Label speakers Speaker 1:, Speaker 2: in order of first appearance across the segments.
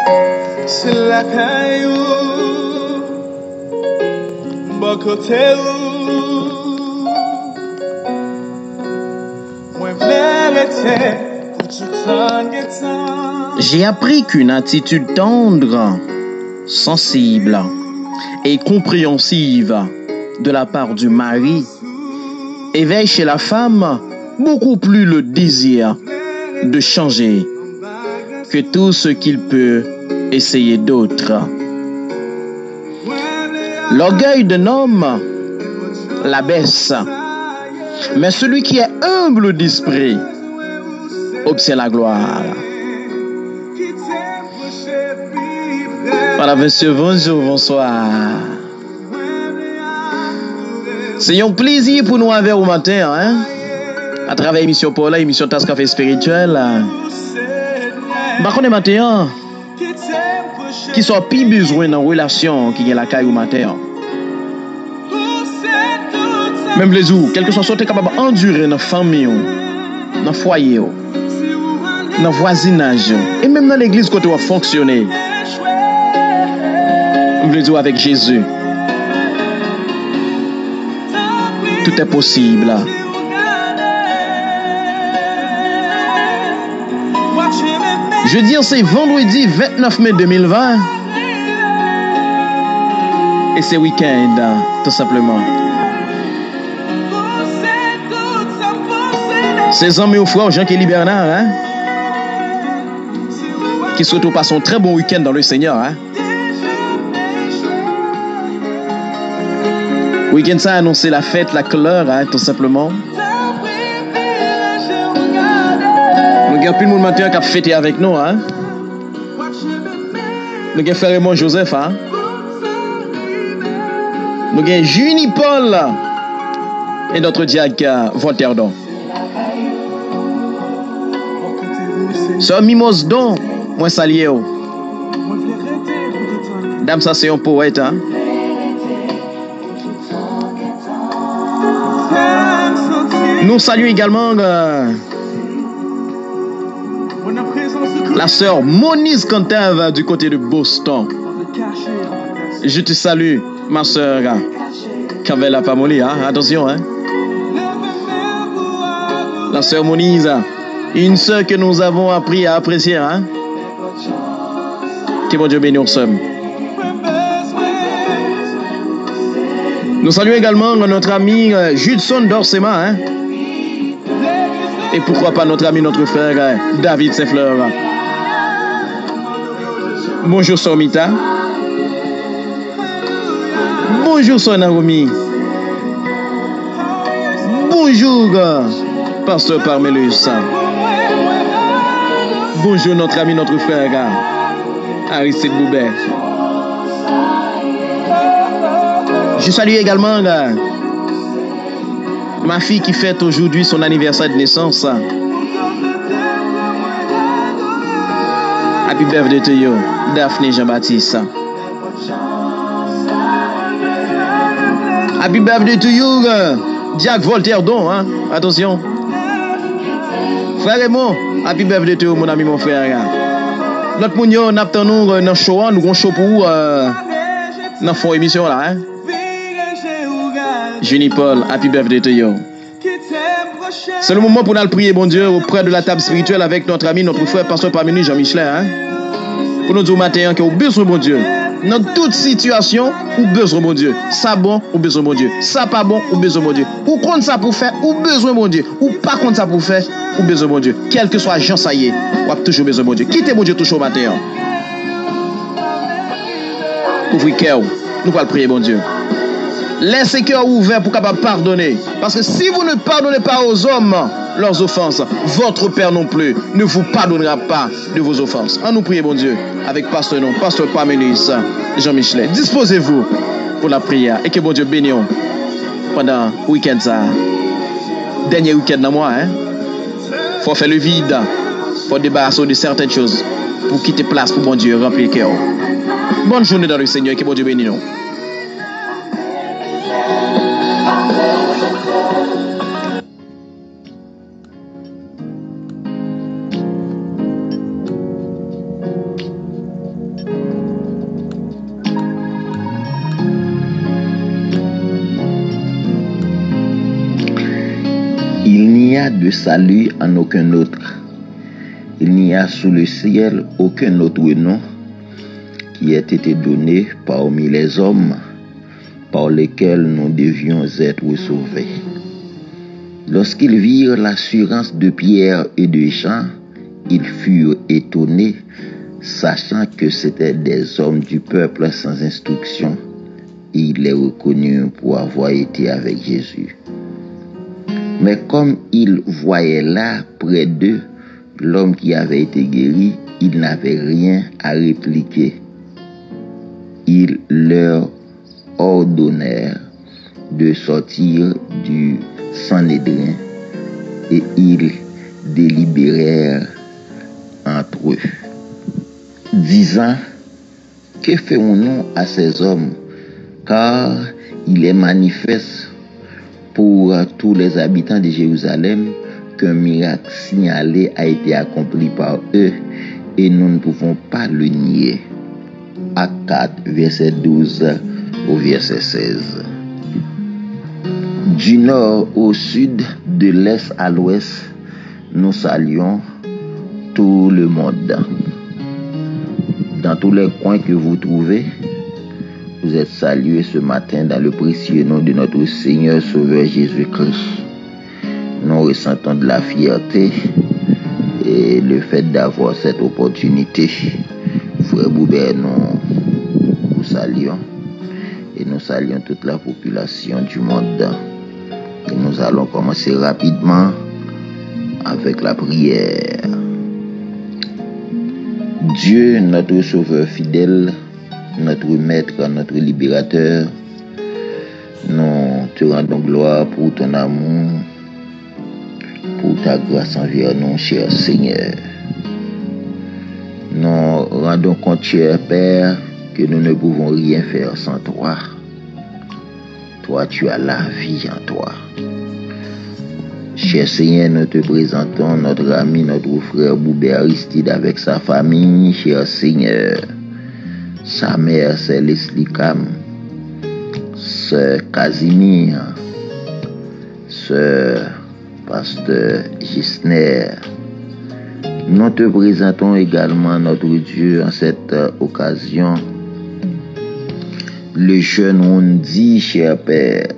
Speaker 1: C'est la caillou, bocoté ou, moi vérité, pour tout temps.
Speaker 2: J'ai appris qu'une attitude tendre, sensible et compréhensive de la part du mari éveille chez la femme beaucoup plus le désir de changer que tout ce qu'il peut essayer d'autre. L'orgueil d'un homme l'abaisse, mais celui qui est humble d'esprit obtient la gloire. Voilà, monsieur, bonjour, bonsoir. C'est un plaisir pour nous avoir au matin, hein? À travers l'émission Paula, l'émission Tasse Café Spirituel. Par contre, matin, qui sont plus besoin dans relation qui est la caille au matin. Même les jours, quelque chose soit capable d'endurer dans la famille, dans le foyer, dans le voisinage, et même dans l'église quand on va fonctionner. Même les avec Jésus. Tout est possible. Je veux dire, c'est vendredi 29 mai 2020. Et c'est week-end, tout simplement. Ces amis ou frères, Jean-Kéli Bernard, hein? Qui surtout passent un très bon week-end dans le Seigneur. Hein? Week-end, ça a annoncé la fête, la couleur, hein, tout simplement. Nous avons plus de monde matin qui a fêté avec nous. Hein? Nous avons frère Raymond Joseph. Hein? Nous avons Juni Paul et notre diacre Voltaire Don. Sœur Mimos Don, moi salué. Dame, ça c'est un poète. Hein? Nous saluons également la sœur Moniz Cantave du côté de Boston. Je te salue, ma sœur Cavella Pamoli. Hein? Attention, hein? La sœur Moniz, une sœur que nous avons appris à apprécier. Hein? Que bon Dieu bénisse ensemble. Nous saluons également notre ami Judson Dorsema. Hein? Et pourquoi pas notre ami, notre frère David Saint-Fleur. Bonjour Somita. Bonjour Sonaomi. Bonjour Pasteur Parmelus. Bonjour notre ami, notre frère Aristide Boubert. Je salue également ma fille qui fête aujourd'hui son anniversaire de naissance. Happy birthday to you, Daphné Jean-Baptiste. Happy birthday to you, Diacre Voltaire Don. Hein? Attention. Frère Raymond, happy birthday to you, mon ami, mon frère. Notre mounio, nous attendons dans le show, nous avons show pour dans la fin émission là. Hein? Juni Paul, happy birthday to you. C'est le moment pour nous prier, bon Dieu, auprès de la table spirituelle avec notre ami, notre frère, pasteur Parmenu Jean-Michel. Hein? Pour nous dire matin que vous avez besoin, bon Dieu. Dans toute situation, vous avez besoin, bon Dieu. Ça bon, vous avez besoin, bon Dieu. Ça pas bon, vous avez besoin, bon Dieu. Ou compte ça pour faire, vous avez besoin, bon Dieu. Ou pas compte ça pour faire, vous avez besoin, bon Dieu. Quel que soit Jean, ça y est, vous avez toujours besoin, bon Dieu. Quittez, bon Dieu, toujours au matin. Ouvrez cœur, nous allons prier, bon Dieu. Laissez cœur ouvert pour capable pardonner. Parce que si vous ne pardonnez pas aux hommes leurs offenses, votre Père non plus ne vous pardonnera pas de vos offenses. En nous prier, bon Dieu, avec Pasteur Non, Pasteur Parmenis, Jean-Michel. Disposez-vous pour la prière et que bon Dieu bénisse pendant le week-end ça. Dernier week-end dans moi, hein. Faut faire le vide, faut débarrasser de certaines choses pour quitter place pour bon Dieu remplir le cœur. Bonne journée dans le Seigneur et que bon Dieu bénisse nous.
Speaker 3: de salut en aucun autre. Il n'y a sous le ciel aucun autre nom qui ait été donné parmi les hommes par lesquels nous devions être sauvés. Lorsqu'ils virent l'assurance de Pierre et de Jean, ils furent étonnés, sachant que c'étaient des hommes du peuple sans instruction, et ils les reconnurent pour avoir été avec Jésus. Mais comme ils voyaient là, près d'eux, l'homme qui avait été guéri, ils n'avaient rien à répliquer. Ils leur ordonnèrent de sortir du Sanhédrin et ils délibérèrent entre eux, disant: que ferons-nous à ces hommes? Car il est manifeste pour tous les habitants de Jérusalem qu'un miracle signalé a été accompli par eux et nous ne pouvons pas le nier. Actes 4, verset 12 au verset 16. Du nord au sud, de l'est à l'ouest, nous saluons tout le monde. Dans tous les coins que vous trouvez, vous êtes salués ce matin dans le précieux nom de notre Seigneur Sauveur Jésus-Christ. Nous ressentons de la fierté et le fait d'avoir cette opportunité. Frère Boubert, nous saluons et nous saluons toute la population du monde. Et nous allons commencer rapidement avec la prière. Dieu, notre Sauveur fidèle, notre Maître, notre Libérateur, nous te rendons gloire pour ton amour, pour ta grâce envers nous, cher Seigneur. Nous rendons compte, cher Père, que nous ne pouvons rien faire sans toi. Toi, tu as la vie en toi. Cher Seigneur, nous te présentons notre ami, notre frère Boubert Aristide avec sa famille, cher Seigneur. Sa mère, c'est Leslie Cam, sœur Casimir, sœur Pasteur Gisner. Nous te présentons également notre Dieu en cette occasion, le jeune Ondi, cher Père,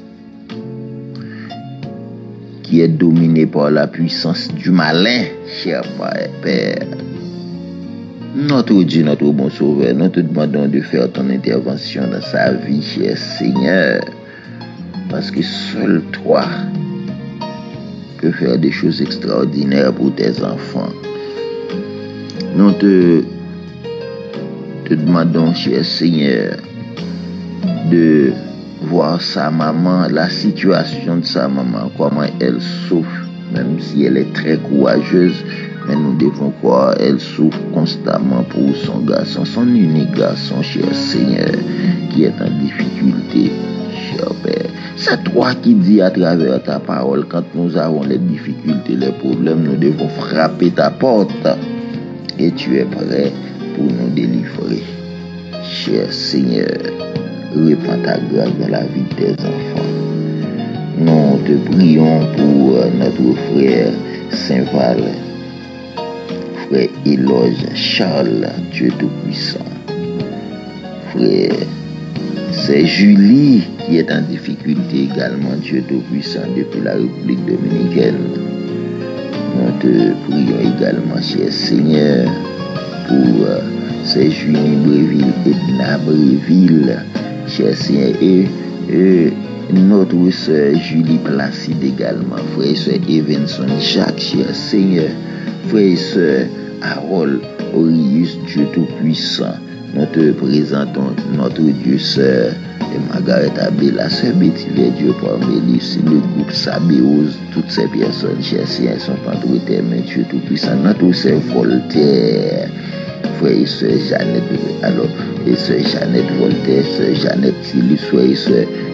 Speaker 3: qui est dominé par la puissance du malin, cher Père. Notre Dieu, notre bon Sauveur, nous te demandons de faire ton intervention dans sa vie, cher Seigneur, parce que seul toi peux faire des choses extraordinaires pour tes enfants. Nous te demandons, cher Seigneur, de voir sa maman, la situation de sa maman, comment elle souffre, même si elle est très courageuse, mais nous devons croire, elle souffre constamment pour son garçon, son unique garçon, cher Seigneur, qui est en difficulté, cher Père. C'est toi qui dis à travers ta parole, quand nous avons les difficultés, les problèmes, nous devons frapper ta porte, et tu es prêt pour nous délivrer. Cher Seigneur, répands ta grâce dans la vie de tes enfants. Nous te prions pour notre frère Saint-Val, frère Éloge Charles, Dieu Tout-Puissant. Frère, c'est Julie qui est en difficulté également, Dieu Tout-Puissant, depuis la République Dominicaine. Nous te prions également, cher Seigneur, pour c'est Julie Bréville, Edna Bréville, cher Seigneur, et notre soeur Julie Placide également, frère et soeur Evanson Jacques, cher Seigneur, frère et soeur Harold Orius, Dieu Tout-Puissant. Nous te présentons notre Dieu, sœur Margaret Abbé, la sœur Betty Dieu Parmélis, le groupe Sabéose, toutes ces personnes, chers Seigneur, sont entre tes mains, Dieu Tout-Puissant. Notre sœur Voltaire, frère et sœur Jeannette, alors, et sœur Jeannette Voltaire, sœur Jeannette Silus, frère et sœur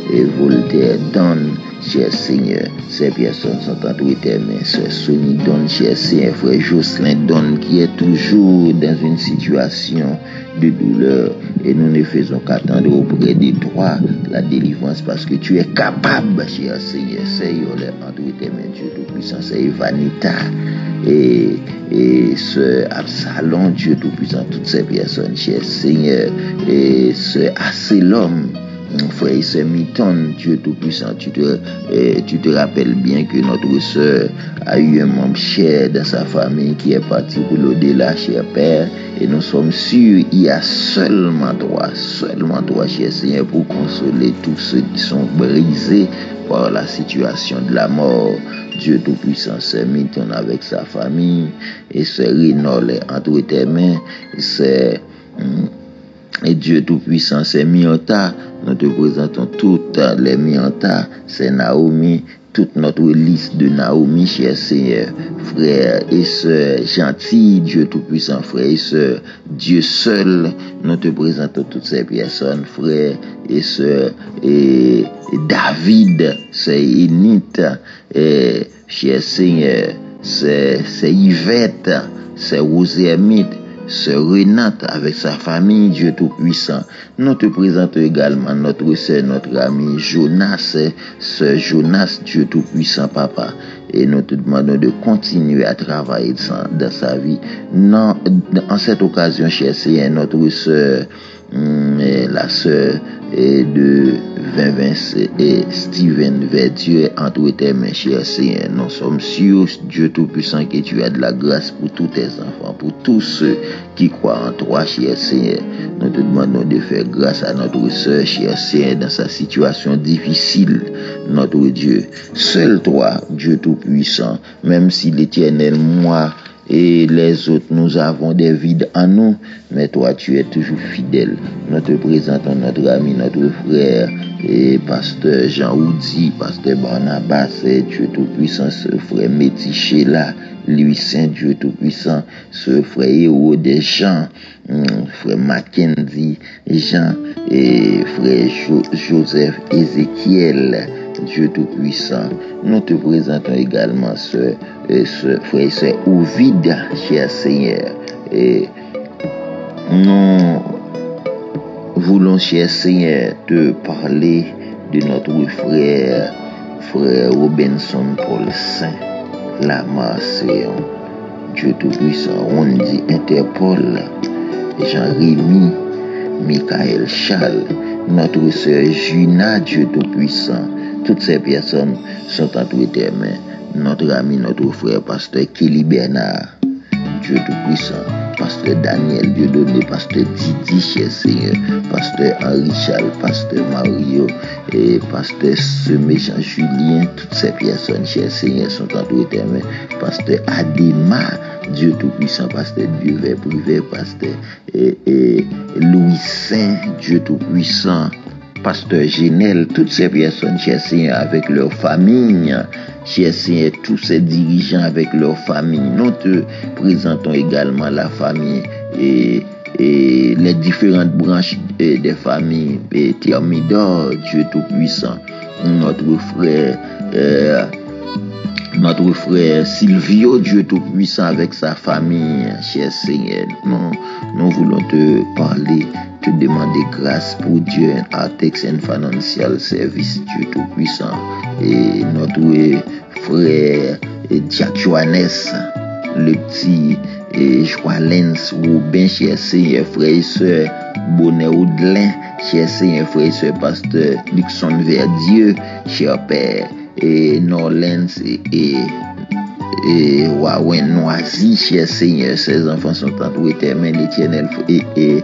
Speaker 3: Voltaire donne, cher Seigneur. Ces personnes sont entre tes mains. Sœur Sonny donne, cher Seigneur. Frère Jocelyn donne, qui est toujours dans une situation de douleur. Et nous ne faisons qu'attendre auprès de toi la délivrance parce que tu es capable, cher Seigneur. Seigneur, entre tes mains, Dieu Tout-Puissant. C'est Vanita et ce Absalom, Dieu Tout-Puissant. Toutes ces personnes, cher Seigneur. Et ce Asselom, frère et sœur Mitton, Dieu Tout-Puissant, tu te rappelles bien que notre sœur a eu un membre cher dans sa famille qui est parti pour l'au-delà, cher Père, et nous sommes sûrs, il y a seulement toi, cher Seigneur, pour consoler tous ceux qui sont brisés par la situation de la mort. Dieu Tout-Puissant, sœur Mitton avec sa famille, et sœur Renol entre tes mains, et Dieu Tout-Puissant, c'est Mianta. Nous te présentons toutes les Mianta. C'est Naomi, toute notre liste de Naomi, cher Seigneur. Frères et sœurs gentils, Dieu Tout-Puissant, frères et sœurs, Dieu seul, nous te présentons toutes ces personnes, frères et sœurs. Et David, c'est Enith, et cher Seigneur, c'est Yvette, c'est Rosémite, Sœur Renate avec sa famille, Dieu Tout-Puissant. Nous te présentons également notre sœur, notre ami Jonas, Sœur Jonas, Dieu Tout-Puissant, Papa. Et nous te demandons de continuer à travailler dans sa vie. Non, en cette occasion, cher Seigneur, notre sœur, la sœur de Vince et Steven Verdieu entre tes mains, cher Seigneur. Nous sommes sûrs, Dieu Tout-Puissant, que tu as de la grâce pour tous tes enfants, pour tous ceux qui croient en toi, cher Seigneur. Nous te demandons de faire grâce à notre sœur, cher Seigneur, dans sa situation difficile, notre Dieu. Seul toi, Dieu Tout-Puissant, même si l'Éternel, moi, et les autres, nous avons des vides en nous, mais toi, tu es toujours fidèle. Nous te présentons notre ami, notre frère, et pasteur Jean Oudi, pasteur Barnabas, Dieu Tout-Puissant, ce frère Métiché là, lui Saint Dieu Tout-Puissant, ce frère héros des gens, frère Mackenzie Jean, et frère Joseph Ézéchiel, Dieu Tout-Puissant. Nous te présentons également ce frère et sœur Ovid, cher Seigneur. Et nous voulons, cher Seigneur, te parler de notre frère Robinson Paul Saint, la Marseillon, Dieu Tout-Puissant, on dit Interpol, Jean-Rémy, Michael Charles, notre sœur Juna, Dieu Tout-Puissant. Toutes ces personnes sont entre tes mains. Notre ami, notre frère, pasteur Kelly Bernard, Dieu Tout-Puissant, pasteur Daniel Dieudonné, pasteur Didi, cher Seigneur, pasteur Henri Charles, pasteur Mario, et pasteur Semé Jean-Julien, toutes ces personnes, cher Seigneur, sont entre tes mains. Pasteur Adema, Dieu Tout-Puissant, pasteur Dieu Privé, pasteur et Louis Saint, Dieu Tout-Puissant, pasteur Genel, toutes ces personnes, cher Seigneur, avec leur famille, cher Seigneur, tous ces dirigeants avec leur famille. Nous te présentons également la famille et les différentes branches des familles. Et Thermidor, Dieu Tout-Puissant, notre frère Silvio, Dieu Tout-Puissant, avec sa famille, cher Seigneur. Nous voulons te parler, te demander grâce pour Dieu, Artex and Financial Service, Dieu Tout-Puissant. Et notre frère Jack Johannes, le petit Joalens Robin, cher Seigneur, frère et sœur Bonnet Audelin, cher Seigneur, frère et sœur pasteur Luxon Verdieu, cher Père, et Norlens et Wawen Noisy, cher Seigneur, ces enfants sont entre tes mains, l'Éternel, et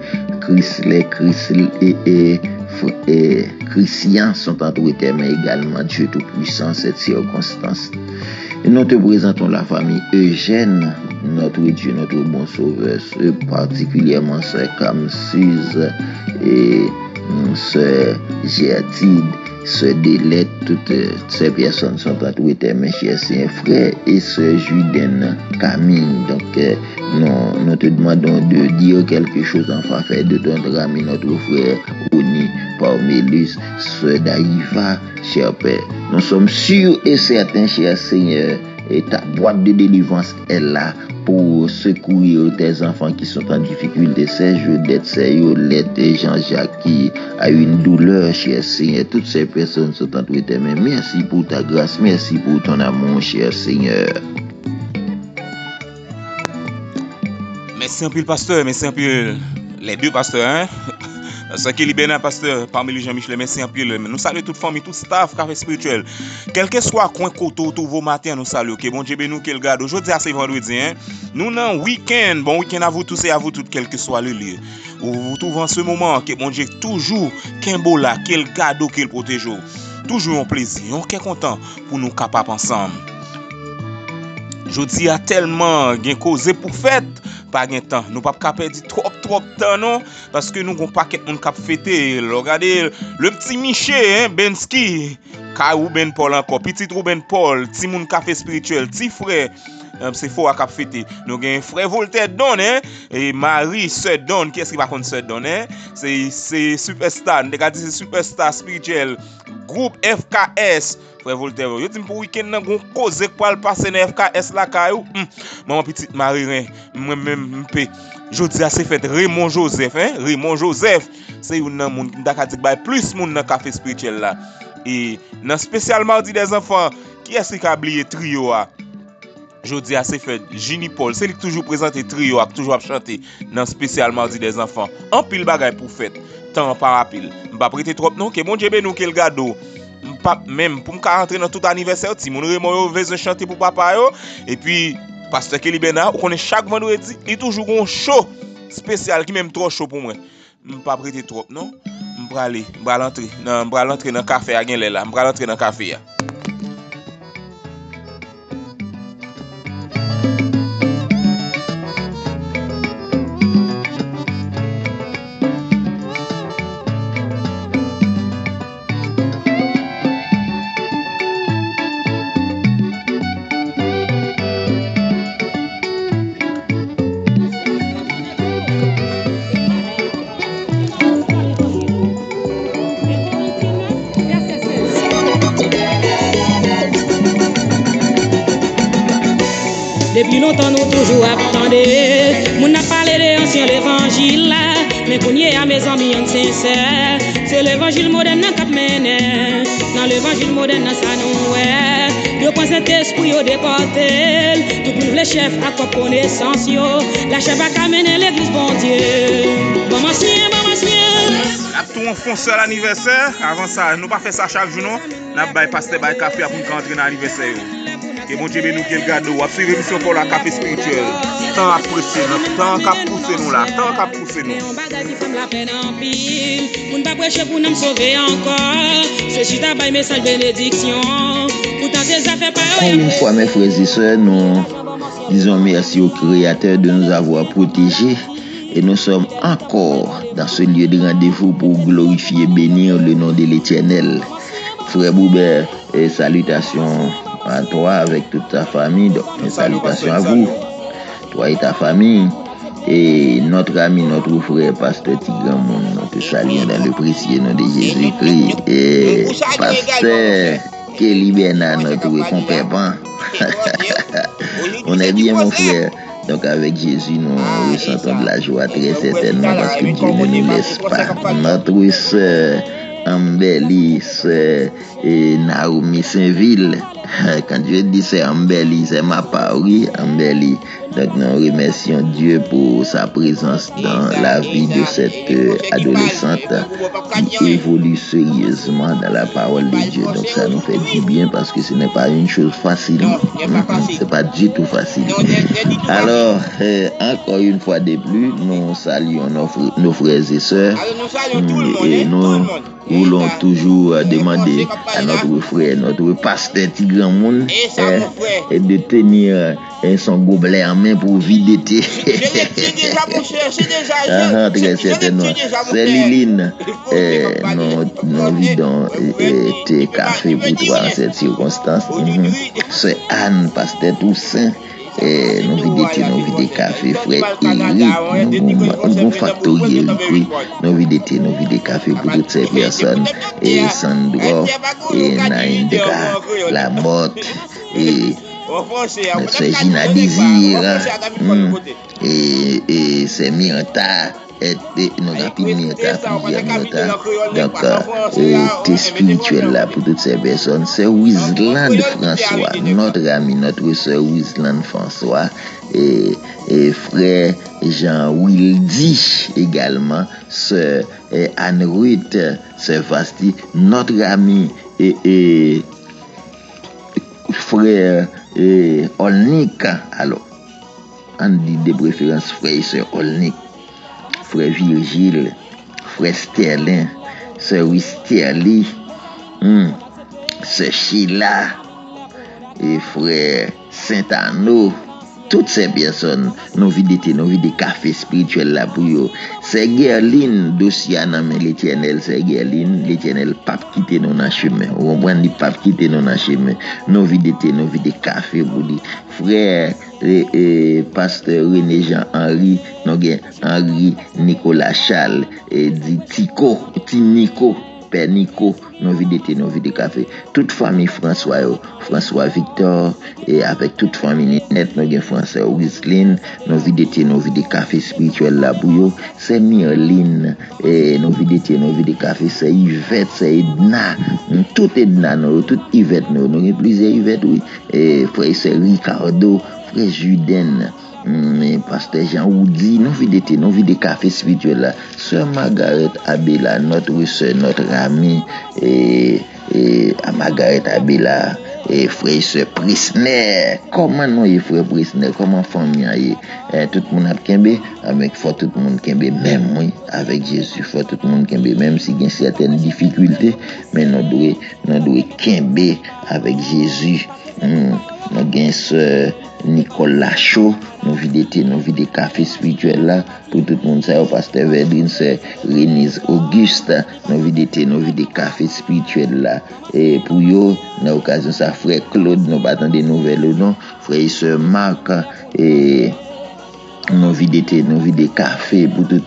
Speaker 3: Christian sont entre tes mains également, Dieu Tout-Puissant, cette circonstance. Et nous te présentons la famille Eugène, notre Dieu, notre bon sauveur, particulièrement sœur Camsuse et sœur Gertide, sœur Délette, toutes ces personnes sont entre tes mains, chers Seigneur, frère et sœur Judaine Camille. Donc, nous te demandons de dire quelque chose en faveur de ton ami, notre frère Oni Parmélus, Sœur Daïva, cher Père. Nous sommes sûrs et certains, cher Seigneur, et ta boîte de délivrance est là pour secourir tes enfants qui sont en difficulté. C'est Jodette, c'est Yolette et Jean-Jacques qui a une douleur, cher Seigneur. Toutes ces personnes sont entre tes mains. Merci pour ta grâce, merci pour ton amour, cher Seigneur.
Speaker 4: Merci un peu le pasteur, merci un peu les deux pasteurs, hein. Ce qui est libéré, pasteur, parmi Jean-Michel, merci un peu. Nous saluons toute famille, tout staff, café spirituel. Quel que soit coin côté tout vos matins, nous saluons. Que bon Dieu nous quel garde. Aujourd'hui, c'est vendredi, hein. Nous dans week-end, bon week-end à vous tous et à vous toutes, quel que soit le lieu. Où vous vous trouvez en ce moment, que bon Dieu toujours qu'un beau là, quel cadeau qu'il protège. Toujours un plaisir, on est content pour nous capables ensemble. Je dis à tellement gain causé pour fête, pas gain temps. Nous pas perdre trop temps non parce que nous avons pas quelqu'un cap fêter. Regardez le petit Miché hein, Benski, Kaou Ben Paul encore, petit Ruben Paul, petit moun café spirituel, petit frère. C'est fort à cap fêter. Nous avons frère Voltaire Don hein, et Marie Sœur Don, qui est-ce qui va connaître Sœur Don hein? C'est superstar, c'est superstar spirituel. Groupe FKS. Frère Voltaire, yo dis pour week-end nan gon cause pour le passer dans FKS la kayou. Maman petite Marie moi même pe. Jodi a c'est fait Raymond Joseph hein, Raymond Joseph, c'est une moun qui t'a dit bay plus moun dans café spirituel là. Et dans spécial mardi des enfants, qui est-ce qui a oublié trio a? Jodi a c'est fait Ginny Paul, c'est lui qui toujours présenté trio a toujours chanter dans spécial mardi des enfants. En pile bagay pour fête, temps par rapide. M'pa prêter trop non que bon Dieu ben nous quel gado. Même pour me rentrer dans tout anniversaire, si mon Raymond veut chanter pour papa yo et puis pasteur Kelly Bernard, on connaît chaque vendredi, il toujours un show spécial qui même trop chaud pour moi. Pas prêter trop non. M'bra aller, m'bra l'entrer dans café à gen là, m'bra l'entrer dans café.
Speaker 5: Depuis longtemps, nous toujours attendons. Moun a parlé de l'ancien l'évangile là. Mais pour nier à mes amis sincères, c'est l'évangile moderne qui mène. Dans l'évangile moderne, ça nous est. Yo prend cet esprit au déporté. Tout pour les chefs à quoi connaissance yo. La chef a mené l'église bon Dieu. Bon monsieur.
Speaker 4: Tout on fonce à l'anniversaire. Avant ça, nous pas faire ça chaque jour non. N'a pas passer by café pour rentrer dans l'anniversaire. Que bon Dieu nous quel gado, on a suivi mission pour la café spirituel. Tant apprécié, tant qu'a poussé nous là, tant qu'a poussé nous.
Speaker 5: On pas prêcher pour nous sauver encore. C'est juste un message bénédiction. Pourtant tes affaires pas.
Speaker 3: Une fois mes frères et sœurs, nous disons merci au Créateur de nous avoir protégés et nous sommes encore dans ce lieu de rendez-vous pour glorifier et bénir le nom de l'Éternel. Frère Boubert, et salutations à toi avec toute ta famille. Donc, salutations à vous, toi et ta famille. Et notre ami, notre frère, pasteur Tigramon, nous te saluons dans le précieux nom de Jésus-Christ. Et pasteur Kelly Bernard, notre compagnon. On est bien, mon frère. Donc, avec Jésus, nous ressentons de la joie très certainement parce que Dieu ne nous laisse pas. Notre sœur Ambélie, et Naomi Saint-Ville. Quand je dis c'est Ambélie, c'est ma part, oui, Ambélie. Donc nous remercions Dieu pour sa présence dans la vie de cette adolescente qui évolue sérieusement dans la parole de Dieu. Donc ça nous fait du bien parce que ce n'est pas une chose facile. C'est pas du tout facile. Alors, encore une fois de plus, nous saluons nos frères et sœurs et nous voulons toujours demander à notre frère, notre pasteur Tigramon, de tenir son gobelet en main pour vider thé. Très certainement. C'est Liline. Nous vidons thé, café pour toi en cette circonstance. C'est Anne, pasteur Toussaint. nous vidété nous vidé café frère Eric nous bon factoriel oui nous vidé café pour toutes ces personnes et Sandro et Naindra la Motte et c'est Gina Désir et c'est Myrta et nous rapide Myrta plusieurs Myrta donc t'es spirituel là pour toutes ces personnes c'est Wisland François notre ami notre sœur Wisland François et frère Jean Wildy également sœur Anne-Ruth sœur Vasti notre ami et frère Olnik alors on dit de préférence frère et sœur Olnik frère Virgile frère Sterling sœur Wisterly sœur Sheila et frère Saint-Arnaud toutes ces personnes nous vidé café spirituel là pour eux c'est Gerline dossier dans l'Éternel c'est Gerline l'Éternel pape quitter nous dans chemin on comprend dit pape quitter nous dans chemin nous vidé café pour lui frère pasteur René Jean Henri nous gain Henri Nicolas Charles et dit Nico Père Nico nous vidé café toute famille François Victor et avec toute famille net nous gain François Wislin nous vidé café spirituel là pour yo c'est Myrline et nous vidé café c'est Yvette c'est Edna tout Edna nous tout Yvette nous plusieurs Yvette oui et frère c'est Ricardo frère Juden pasteur Jean Oudi nous vidé café spirituel là sœur Margaret Abela notre sœur notre amie et à Margaret Abela et frère sœur Prisner comment nous frère Prisner comment famille tout le monde a kembe avec faut tout le monde kembe même oui avec Jésus faut tout le monde kembe même si il y a certaines difficultés mais nous doit kembe avec Jésus nous gain sœur Nicolas Chaud nous vidé café spirituel là pour tout le monde ça pasteur Verdine c'est Renise Auguste nous vidé café spirituel là et pour yo dans occasion ça frère Claude nous pas attendre des nouvelles non frère et sœur Marc et nous vidé café pour tout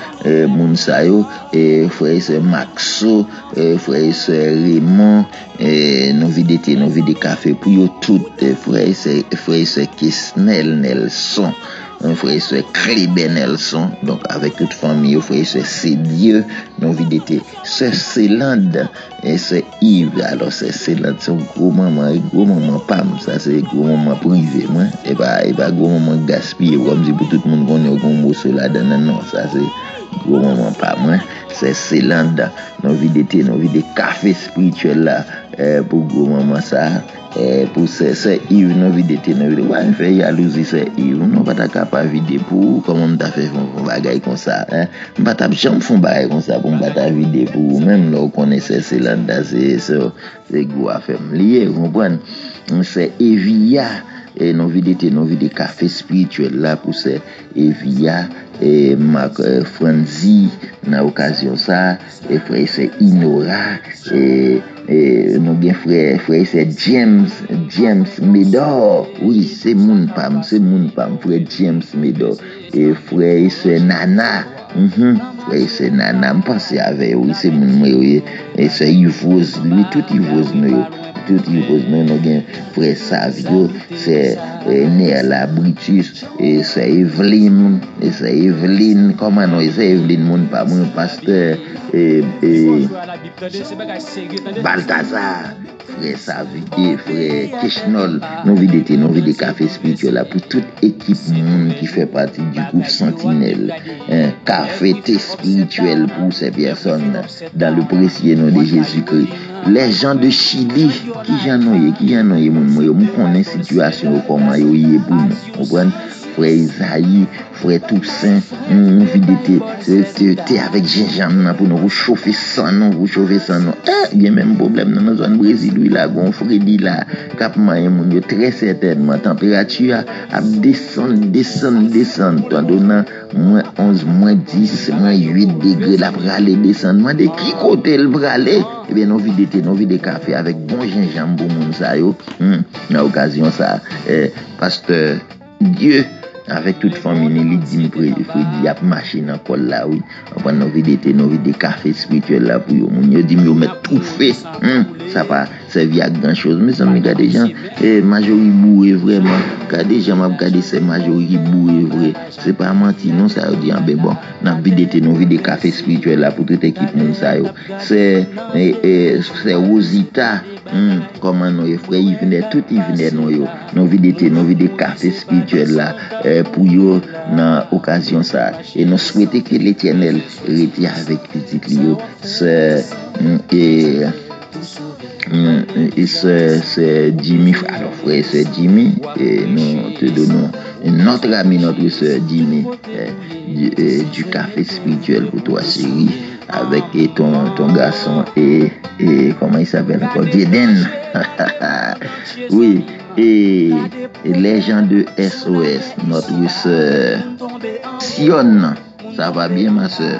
Speaker 3: monde ça yo et frère et sœur Maxo frère et sœur Raymond et nous vidé café pour yo tout frère et sœur Kisnel Nelson frère et sœur Clébé Nelson donc avec toute famille frère et sœur c'est Dieu nous vidé sœur Célande et c'est Yves alors c'est Célande son gros maman Pam ça c'est gros maman privé moi et pas gros maman gaspiller comme si pour tout le monde connaît comme mot cela non ça c'est gros maman Pam moi c'est Célande nous vidé café spirituel là pour gros maman ça pour c'est Yves nous vidé ouais fait jalousie c'est Yves non pas capable vider pour comment on t'a fait un bagage comme ça pas t'a jamais font bagage comme ça pour pas vider pour même là on connaît c'est là c'est gros affaire lié vous comprenez c'est Evia et nous vidé café spirituel là pour c'est Evia et Marc Franzi dans occasion ça et frère c'est Inora et nous bien frère c'est James Medor oui c'est mon pam frère James Medor et frère c'est Nana frère c'est Nana me penser avec oui c'est mon et c'est Yvose lui tout Yvose nous gain frère Savio c'est Néla Britus et c'est Evelyne comment non c'est Evelyne mon pas mon pasteur et Balthazar frère Savio frère Kishnol nous vidé café spirituel là pour toute équipe monde qui fait partie du groupe Sentinelle café spirituel pour ces personnes dans le précieux nom de Jésus-Christ les gens de Chili qui j'en ai mon moi connais situation comment yo y pour nous comprendre frère Isaïe, frère Toussaint, t'es avec gingembre pour nous chauffer ça, non, vous chauffer ça, non. Il y a même problème dans la zone Brésil, où il a un Freddy là, cap mayen, très certainement, température a descendre, donnant moins 11, moins 10, moins 8 degrés, la brale descendre, moi de qui côté le brale, eh bien, nous vide de café avec bon gingembre pour moun sa yo, à occasion ça, pasteur Dieu, avec toute famille, il dit, il y a marché dans le col là, oui. On va nous vider de café spirituel là pour eux. Il dit, il mettre tout fait. Ça va servir à grand chose. Mais ça me regarde des gens, majorité bourré vraiment. Quand des gens m'ont regardé, c'est majorité bourré vrai. C'est pas menti, non, ça veut dire, ben bon, on a vidé de café spirituel là pour toute équipe, moun sa yo. C'est Rosita, comment nous, frère, il venait, nous vidé café spirituel là. Pour eux dans l'occasion ça et nous souhaitons que l'Éternel reste avec petit Lio c'est Jimmy alors frère c'est Jimmy et nous te donnons notre ami notre sœur Jimmy du café spirituel pour toi chérie avec ton garçon et comment il s'appelle encore Dieden oui et les gens de SOS, notre sœur Sion, ça va bien ma sœur.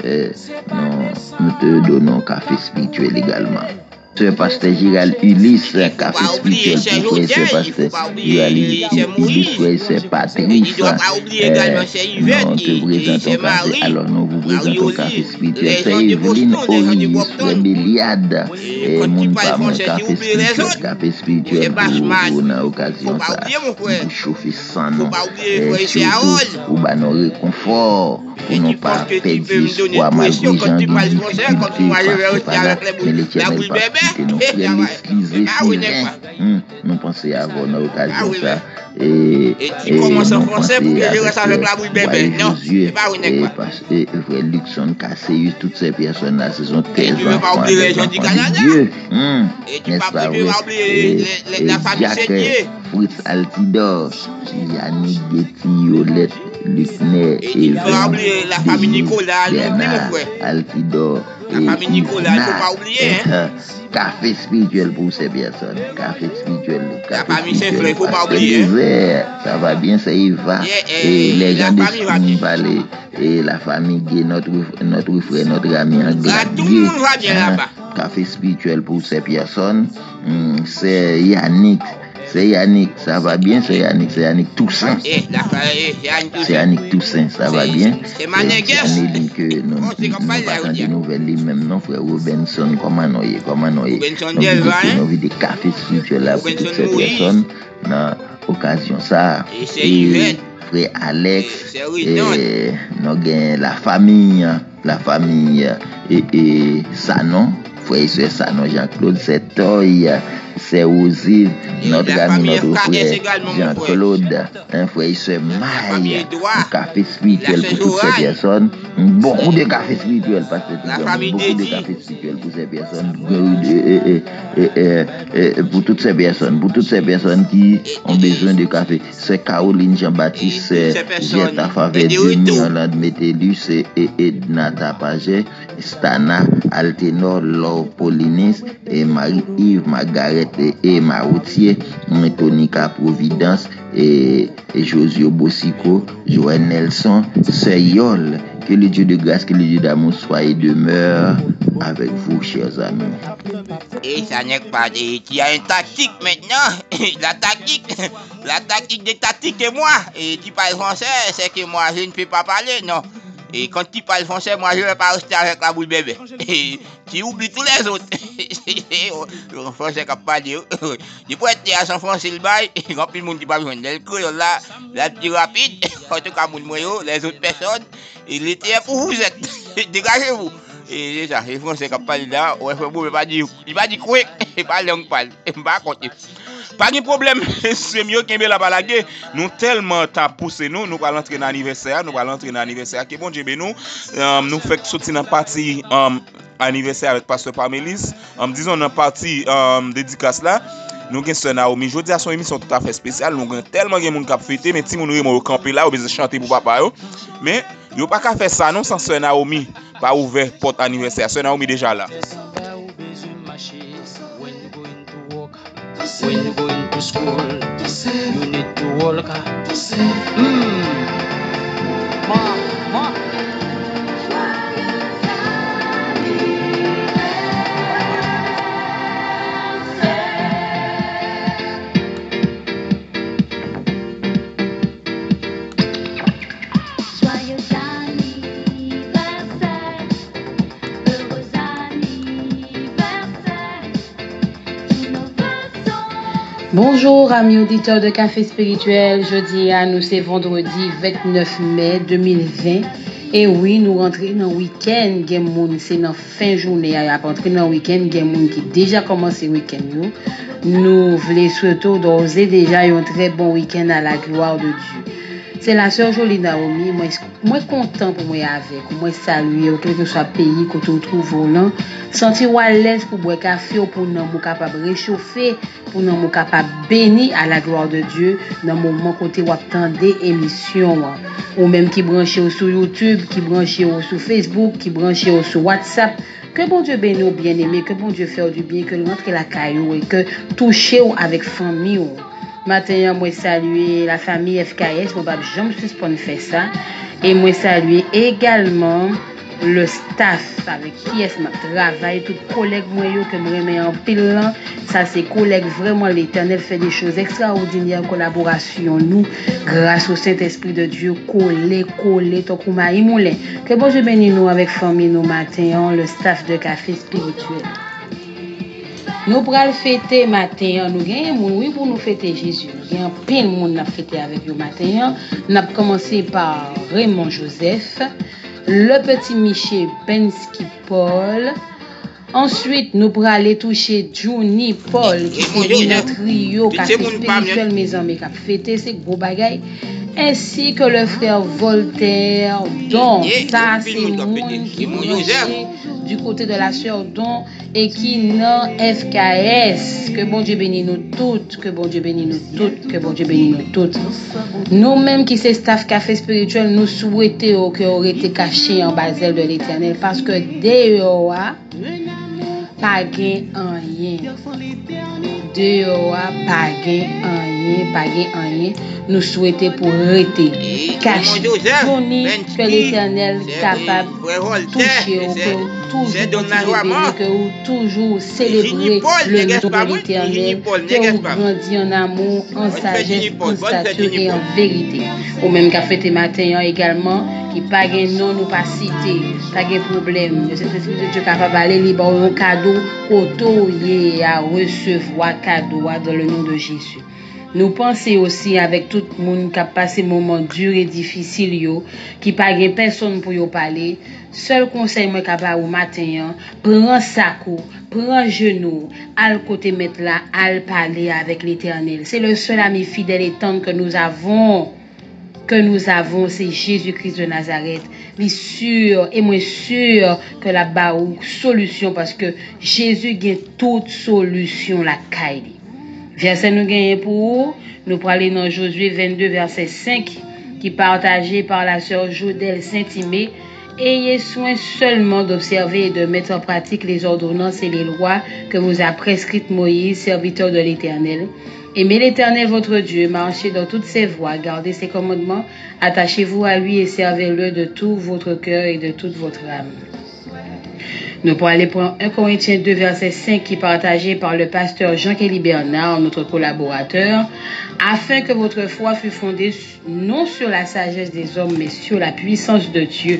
Speaker 3: Nous te donnons café spirituel également. C'est pasteur Gérald Ulysse, café spirituel pour c'est pasteur Gérald Ulysse, c'est Patrice. Nous te présentons café, alors nous vous présentons café spirituel. C'est Evelyne Orius, frère Béliade, et mon café spirituel pour une occasion ça, pour chauffer sans nom, surtout pour nous réconfort, pour ne pas perdre espoir malgré gens de difficultés, mais l'Éternel pas nous frères l'excuser nous pensons avoir une occasion ça et tu commences en français pour que je reste avec la bouille bébé non c'est pas une parce que frère Luxon Cassé toutes ces personnes là ce sont tes enfants les gens du Canada et tu pas oublier la famille Sédier Fritz Altidor Yannick Getty Yolette Lucner et la famille Nicolas Altidor la famille Nicolas, il ne faut pas oublier. Café spirituel pour ces personnes. Café spirituel. La famille Saint-Fleur, il ne faut pas oublier. Ça va bien, c'est Eva. Et les gens de Spring Valley. Et la famille Gay, notre frère, notre ami en Tout le monde va bien là-bas. Café spirituel pour ces personnes. C'est Yannick. C'est Yannick, ça va bien, c'est Yannick Toussaint. C'est Yannick Toussaint, ça va bien. C'est Manégues. Que nous passons des nouvelles, même non, frère Robinson, comment nous avons des cafés spirituels là pour toutes ces personnes. Dans l'occasion ça. Et frère Alex, et nous avons la famille et Sanon, frère et soeur Sanon Jean-Claude, c'est Toy. C'est aussi notre ami, notre frère Jean-Claude, un frère et soeur Maï, un café spirituel pour toutes ces personnes. Beaucoup de cafés spirituels, parce que beaucoup de cafés spirituels pour ces personnes. Pour toutes ces personnes qui ont besoin de café. C'est Caroline Jean-Baptiste, c'est Jetta Favre, Yolande Métellus et Ednata Paget, Stana Altenor, Laure Paulinis et Marie-Yves Margaret et Maroutier, Tonika Providence et Josio Bossico, Joël Nelson, Seyol. Que le Dieu de grâce, que le Dieu d'amour soit et demeure avec vous, chers amis. Et ça n'est pas il y a une tactique maintenant. La tactique des tactiques et moi. Et tu parles français, c'est que moi je ne peux pas parler, non. Et quand tu parles français, moi je ne vais pas rester avec la boule bébé. Et tu oublies tous les autres. Le français qui pas dit. Tu peux être à son français le bail. Et quand le monde qui parle le créole là, la plus rapide. En tout cas, les autres personnes, il était pour vous êtes. Dégagez-vous. Et c'est ça, les français qui parlent là, ouais, il va dire quoi, il va langue parle. Il va compter. Pas de problème, c'est mieux qu'un bel abalagué. Nous tellement t'as poussé nous allons entrer dans l'anniversaire, qui bon Dieu nous fait sortir dans partie anniversaire avec pasteur Parmélis. Disons dans partie dédicace là,
Speaker 4: nous avons sœur Naomi. Je dis à son émission tout à fait spéciale. Nous avons tellement de monde qui a fêté, mais si nous avons campé là, nous avons chanter pour papa. Mais nous pas qu'à faire ça non sans sœur Naomi. Pas ouvert porte anniversaire. Sœur Naomi déjà là.
Speaker 6: When you going to school, you need to walk. Mama.
Speaker 5: Bonjour amis auditeurs de Café Spirituel, jeudi à nous c'est vendredi 29 mai 2020 et oui nous rentrons dans le week-end, c'est dans fin journée, après rentrer dans le week-end, qui déjà commencé le week-end nous voulons surtout d'oser déjà un très bon week-end à la gloire de Dieu. C'est la sœur Jolie Naomi, moi content pour moi avec, moi saluer, quel que soit le pays que tu trouves là, sentir à l'aise pour boire café, pour nous capable réchauffer, pour nous capable bénir à la gloire de Dieu dans le moment côté où attendre des émissions ou même qui branché sur YouTube, qui branché sur Facebook, qui branché sur WhatsApp. Que bon Dieu bénisse bien aimé, que bon Dieu fait du bien, que rentre la caillou et que toucher avec famille. Matin, moi saluer la famille FKS, moi jamais suspendre faire ça et moi saluer également le staff avec qui est ma travail, tout collègue moi que me remet en pile là, ça c'est collègue vraiment l'Éternel fait des choses extraordinaires en collaboration nous grâce au Saint-Esprit de Dieu coller ton Koumaï Moulin. Que bon Dieu bénisse nous avec famille nous matin, le staff de Café Spirituel. Nous pral fêter matin, nous gagnons oui pour nous fêter Jésus. Nous gagnons plein de monde n'a fêter avec nous matin. Nous avons commencé par Raymond Joseph, le petit Michel Bensky Paul. Ensuite, nous pral aller toucher Johnny Paul qui fait notre trio Café Spirituel mes amis qui a fêté c'est gros bagaille. Ainsi que le frère Voltaire, dont ça c'est monde qui branché du côté de la sœur Don et qui n'a FKS. Que bon Dieu bénisse nous toutes, que bon Dieu bénisse nous toutes, que bon Dieu bénisse nous toutes. Nous-mêmes qui c'est staff Café Spirituel, nous souhaitons que aurait été caché en basel de l'Éternel parce que DEOA pas gain rien. DEOA pas gain rien. Nous souhaitons pour arrêter cacher que l'Éternel capable toucher que toujours célébrer le nom de l'Éternel, que vous grandissez en amour, en sagesse, en stature et en vérité. Ou même qu'a fait matin également, qui pas gain non ou pas cité, pas gain problème. Le Saint-Esprit de Dieu capable d'aller libre un cadeau autorisé à recevoir cadeau dans le nom de Jésus. Nous pensons aussi avec tout le monde qui a passé moment dur et difficile qui pas gain personne pour y parler. Seul conseil moi capable au matin, prends saco, prends genou, al côté mettre là, al parler avec l'Éternel. C'est le seul ami fidèle et tendre que nous avons, c'est Jésus-Christ de Nazareth. Mais sûr et moins sûr que la baou solution parce que Jésus gagne toute solution la caille. Verset nous gagne pour nous parler dans Josué 22 verset 5 qui partagé par la sœur Jodelle Saint-Imé. Ayez soin seulement d'observer et de mettre en pratique les ordonnances et les lois que vous a prescrites Moïse, serviteur de l'Éternel. Aimez l'Éternel votre Dieu, marchez dans toutes ses voies, gardez ses commandements, attachez-vous à lui et servez-le de tout votre cœur et de toute votre âme. Nous pourrons aller pour 1 Corinthiens 2 verset 5 qui est partagé par le pasteur Jean-Kély Bernard, notre collaborateur, afin que votre foi fût fondée non sur la sagesse des hommes mais sur la puissance de Dieu.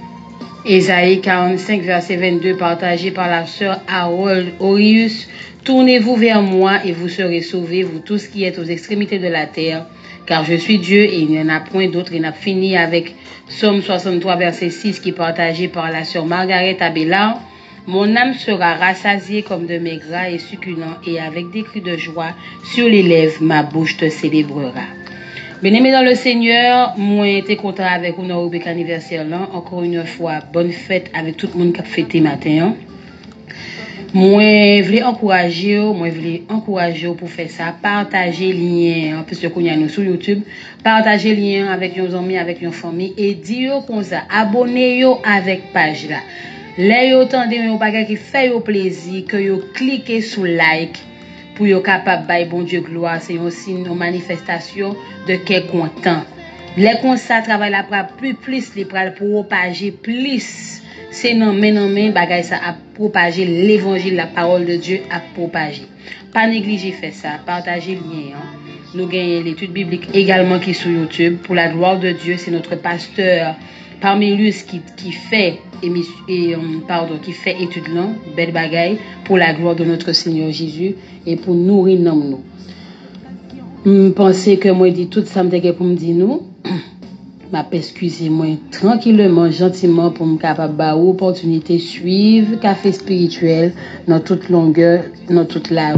Speaker 5: Ésaïe 45 verset 22 partagé par la sœur Harold Orius. Tournez-vous vers moi et vous serez sauvés, vous tous qui êtes aux extrémités de la terre, car je suis Dieu et il n'y en a point d'autre. Il n'a fini avec Psaume 63 verset 6 qui est partagé par la sœur Margaret Abelard. Mon âme sera rassasiée comme de mes gras et succulents et avec des cris de joie sur les lèvres, ma bouche te célébrera. Bien-aimés dans le Seigneur, moi été content avec vous dans le rubrique anniversaire là. Encore une fois, bonne fête avec tout le monde qui a fêté matin. Moi, je voulais encourager pour faire ça, partager lien, en plus de qu'on y a nous sur YouTube, partager lien avec nos amis, avec nos familles et dire comme ça, abonnez-vous avec page là. Là, vous entendez un bagage qui fait au plaisir, que vous cliquez sur like pour être capable de bon Dieu gloire, c'est aussi une manifestation de qu'est content. Les comme ça travail là plus les pour propager plus. C'est non mais bagay ça à propager l'évangile, la parole de Dieu à propager. Pas négliger faire ça, partager le lien. Nous gagnons l'étude biblique également qui est sur YouTube. Pour la gloire de Dieu, c'est notre pasteur Parmelius qui fait qui fait étude là, belle bagaille pour la gloire de notre Seigneur Jésus et pour nourrir nous. Je pensais que moi dit tout ça pour me dire nous. Excusez-moi tranquillement, gentiment pour me capable d'avoir l'opportunité de suivre café spirituel dans toute longueur, dans toute la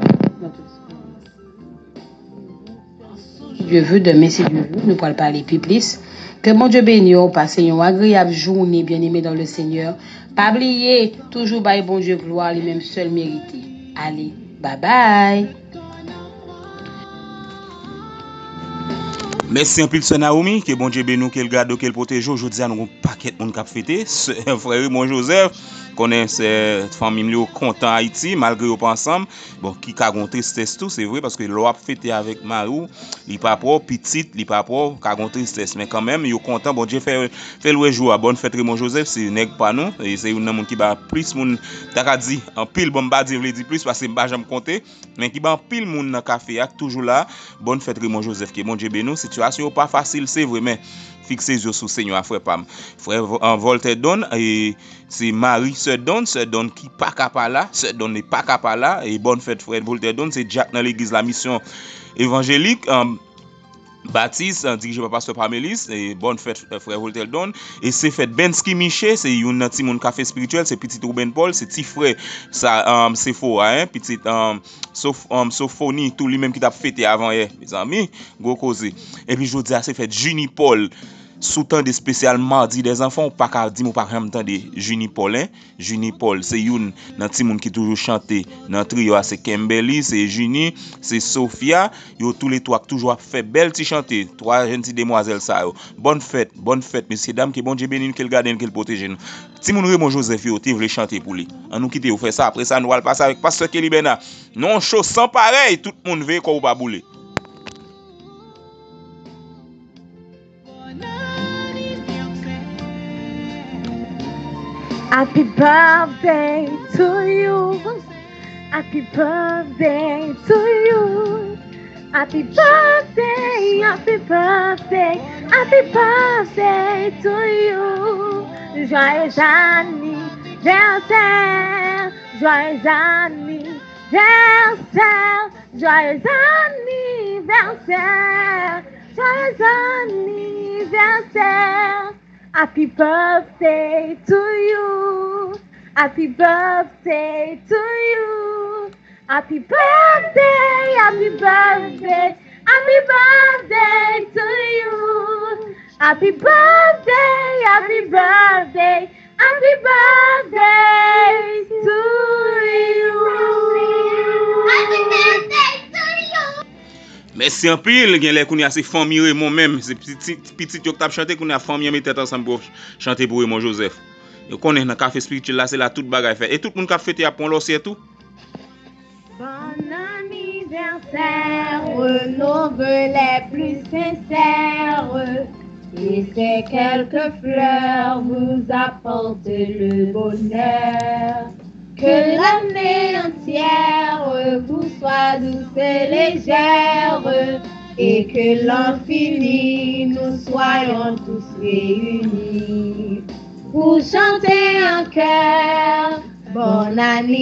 Speaker 5: Dieu veut, demain si Dieu veut, nous pourrons parler plus. Que mon Dieu bénisse, passez une agréable journée, bien-aimés dans le Seigneur. Pas oublier, toujours by bon Dieu gloire, lui-même seul mérité. Allez, bye bye.
Speaker 4: Merci un peu de Naomi, que bon Dieu bénisse, qu'elle garde, qu'elle protège. Aujourd'hui, nous avons un paquet de monde qui a fêté. Frère, mon Joseph, connaît cette famille content Haïti, malgré eux pas ensemble. Bon, qui a une tristesse tout, c'est vrai, parce que l'on a fêté avec Marou, il pas propre, petit, il pas propre, qui a une tristesse. Mais quand même, il est content, bon Dieu fait le jour. Bonne fête, mon Joseph, c'est nèg pas nous. Et c'est un homme qui va plus, moun, t'as dit, en pile, bon, bah, dire, dit plus, parce que je jamais compter, mais qui va en pile, moun, dans café, toujours là. Bonne fête, mon Joseph, qui bon Dieu bénisse. Situation pas facile, c'est vrai, mais fixez les yeux sur Seigneur, frère Pam. Frère Voltaire donne, et c'est Marie se donne qui pas capable là, se donne n'est pas capable là, et bonne fête, frère Voltaire donne, c'est Jack dans l'église, la mission évangélique. Baptiste, dirigé par pasteur Parmelis, et bonne fête frère Voltaire Don, et c'est fait Benski Miché, c'est un petit monde café spirituel, c'est petit Ruben Paul, c'est petit frère, ça c'est faux hein, petit Sophonie, tout lui-même qui t'a fêté avant hier, mes amis, gros causé. Et puis je dis c'est fait Juni Paul. Sous-temps des spécial mardi des enfants, pas qu'à dire ou pas qu'à entendre Juni Paul, hein? Juni Paul, c'est une dans petit monde qui toujours chanter dans trio, c'est Kimberly, c'est Juni, c'est Sophia, yo tous les trois toujours fait belle ti chanter, trois jeunes demoiselles ça yo. Bonne fête, messieurs dames, que bon Dieu bénisse, qu'elle garde, qu'elle protège nous. Si mon Raymond Joseph yo te voulait chanter pour lui, on nous quitter ou faire ça, après ça nous allons passer avec pasteur Kelly Bena. Non chose sans pareil, tout le monde veut qu'on pas bouler.
Speaker 7: Happy birthday to you. Happy birthday to you. Happy birthday, happy birthday, happy birthday to you. Joyeux anniversaire, joyeux anniversaire, joyeux anniversaire, joyeux anniversaire. Happy birthday to you. Happy birthday to you. Happy birthday, happy birthday, happy birthday to you. Happy birthday, happy birthday, happy birthday to you. Happy birthday to you.
Speaker 4: Merci en pile, gen les kounya c'est famille Raymond même, c'est petit yo t'a chanter kounya famille met tête ensemble pour chanter pour Raymond Joseph. Yo connaît dans café spirituel là, c'est là toute bagaille fait. Et tout le monde qui a fêté à Pont Lossier tout.
Speaker 7: Bon anniversaire, nos vœux les plus sincères. Et ces quelques fleurs vous apportent le bonheur. Que l'année entière vous soit douce et légère, et que l'infini nous soyons tous réunis pour chanter en chœur bon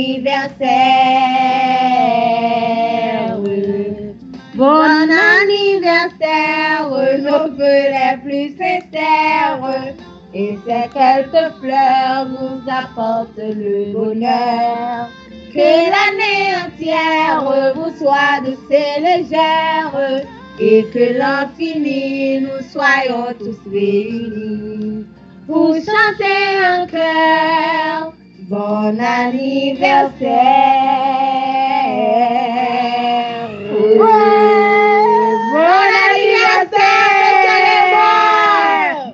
Speaker 7: anniversaire. Bon anniversaire, nos vœux les plus sincères. Et ces quelques fleurs nous apportent le bonheur. Que l'année entière vous soit douce et légère, et que l'infini nous soyons tous réunis pour chanter en chœur bon bon anniversaire. Bon anniversaire.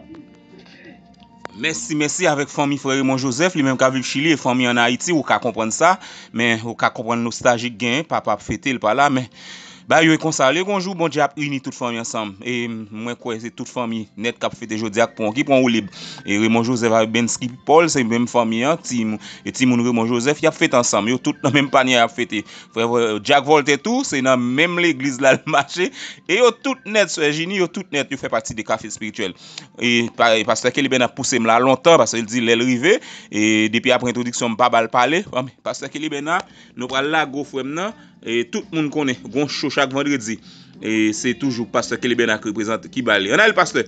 Speaker 4: Merci avec famille frère Raymond Joseph, lui-même qui vit Chili et famille en Haïti, ou ka comprendre ça, mais ou ka comprendre nostalgique gain, papa fêter le pas là, mais bah yo comme ça, le bonjour bon Dieu a uni toute famille ensemble et moi quoi c'est toute famille net qui a fêté jodi ak pon qui prend ou libre et Raymond Joseph avec Benski Paul c'est même famille hein, Tim et Timon Raymond Joseph y a fêté ensemble yo tout dans même panier a fêté frère Jack Volte tout c'est dans même l'église là le marché et yo tout net sur Génie yo tout net yo fait partie des cafés spirituels et pasteur Kelly Ben a poussé là longtemps parce qu'il dit l'elle rivé et depuis après introduction pas bal parler pasteur Kelly Ben nous pral là go frère nan et tout le monde connaît gon show chaque vendredi et c'est toujours pasteur Kelly Ben qui représente qui balé. On a le pasteur.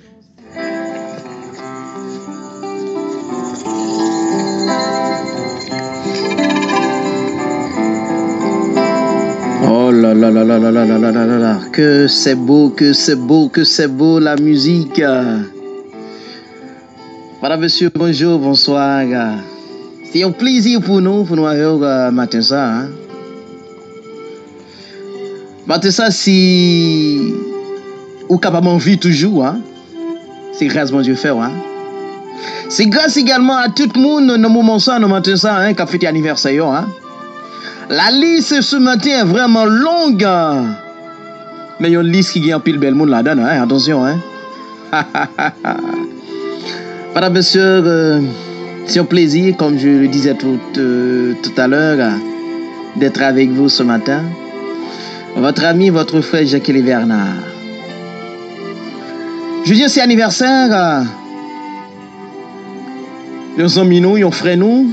Speaker 2: Oh là là là là là là là là là là là, que c'est beau, que c'est beau, que c'est beau la musique. Madame, monsieur, bonjour, bonsoir. C'est un plaisir pour nous avoir matin ça. Hein? Matin ça, si ou capable de vivre toujours, hein? C'est grâce mon Dieu fait. Hein? C'est grâce également à tout le monde dans le moment ça, dans matin ça, hein, qui a fêté anniversaire. Hein? La liste ce matin est vraiment longue. Mais il y a une liste qui gagne pile bel monde là-dedans. Hein? Attention. Hein? Madame, monsieur, c'est un plaisir, comme je le disais tout à l'heure, d'être avec vous ce matin. Votre ami, votre frère Jacques-Élie Bernard. Je veux dire, c'est anniversaire. Nos amis, nous, nos frères, nous.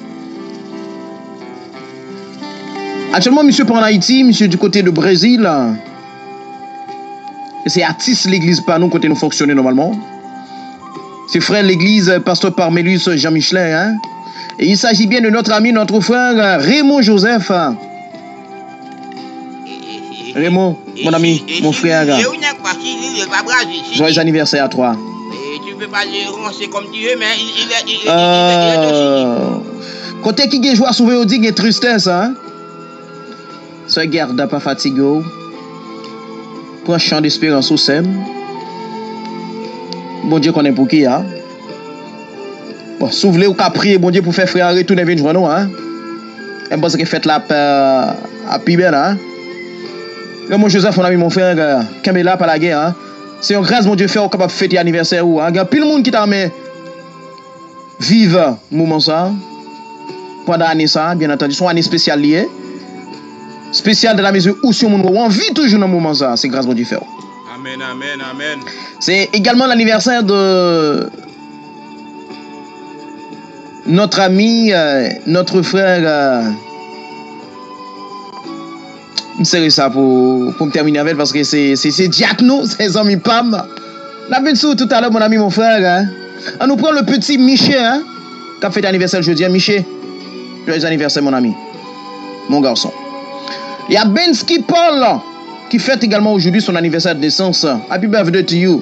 Speaker 2: Actuellement, monsieur pour en Haïti, monsieur du côté de Brésil. C'est artiste l'église par nous, côté nous fonctionner normalement. C'est frère l'église, pasteur Parmélus Jean-Michel. Hein? Et il s'agit bien de notre ami, notre frère Raymond Joseph. Raymond, mon ami, mon frère. Joyeux anniversaire à toi.
Speaker 6: Tu peux pas le roncer comme tu veux, mais il est aussi.
Speaker 2: Côté qui est joué à sauver au digue et tristesse, hein? Sois garde pas fatigué. Prends chant d'espérance au sem. Bon Dieu connaît pour qui, hein? Bon, souvenez ou qu'à prier, bon Dieu, pour faire frère retourner venir joindre nous, hein? Et bon, c'est que fait la à Pibel, hein? Mon Joseph, mon ami, mon frère, Kamela, par la guerre, hein? C'est une grâce, mon Dieu, faire capable de fêter l'anniversaire, hein? Il y a plus de monde qui t'a mis vive moment ça. Pendant l'année ça, bien entendu, son année spéciale liée. Spéciale de la mesure où si on vit toujours dans le moment ça, c'est grâce, mon Dieu, faire.
Speaker 4: Amen, amen, amen.
Speaker 2: C'est également l'anniversaire de notre ami, notre frère. C'est ça pour me terminer avec parce que c'est Jack, nous, c'est amis Pam. La vu tout à l'heure, mon ami, mon frère. Hein? On nous prend le petit Michel, hein, qui a fait anniversaire jeudi. Michel, joyeux anniversaire, mon ami, mon garçon. Il y a Benski Paul qui fête également aujourd'hui son anniversaire de naissance. Happy birthday to you.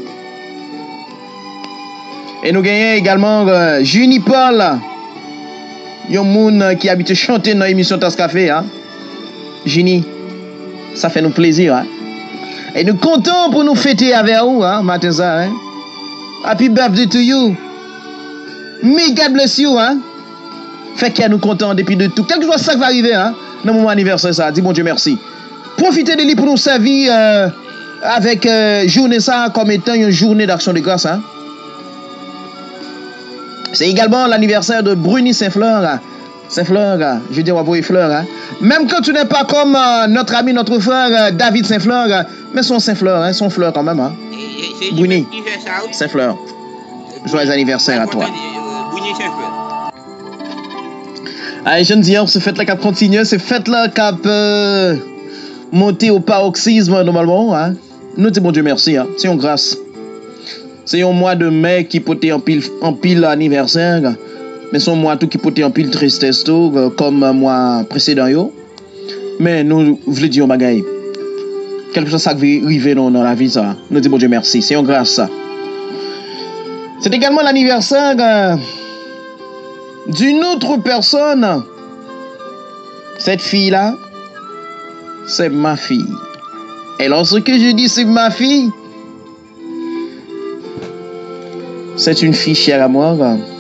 Speaker 2: Et nous gagnons également Juni Paul. Il y a un monde qui habite chanter dans l'émission Tasse Café. Hein? Juni, ça fait nous plaisir. Hein? Et nous comptons pour nous fêter avec vous, hein, matin ça. Hein? Happy birthday to you. May God bless you. Hein? Fait qu'il y a nous contents depuis de tout. Quel que soit ça qui va arriver, hein, dans mon anniversaire, ça. Dis bon Dieu merci. Profitez de lui pour nous servir avec journée ça comme étant une journée d'action de grâce. Hein? C'est également l'anniversaire de Bruni Saint-Fleur. Hein? Saint-Fleur, je veux dire, on va Fleur. Hein? Même quand tu n'es pas comme notre ami, notre frère David Saint-Fleur, mais son Saint-Fleur, hein, son fleur quand même. Hein? Bruni Saint-Fleur. Joyeux anniversaire à toi.
Speaker 6: Bruni Saint-Fleur.
Speaker 2: Allez, je ne dis, ce fait là qui continue, ce fait là qui monter au paroxysme normalement. Hein? Nous disons bon Dieu merci, hein? C'est une grâce. C'est un mois de mai qui peut être en pile anniversaire, mais c'est un mois tout qui peut être en pile tristesse tout, comme mois précédent. Yo. Mais nous voulons dire un bagaille. Quelque chose ça qui arrive dans la vie, ça. Nous disons bon Dieu merci, c'est une grâce ça. C'est également l'anniversaire d'une autre personne. Cette fille-là, c'est ma fille. Et lorsque je dis c'est ma fille, c'est une fille chère à moi.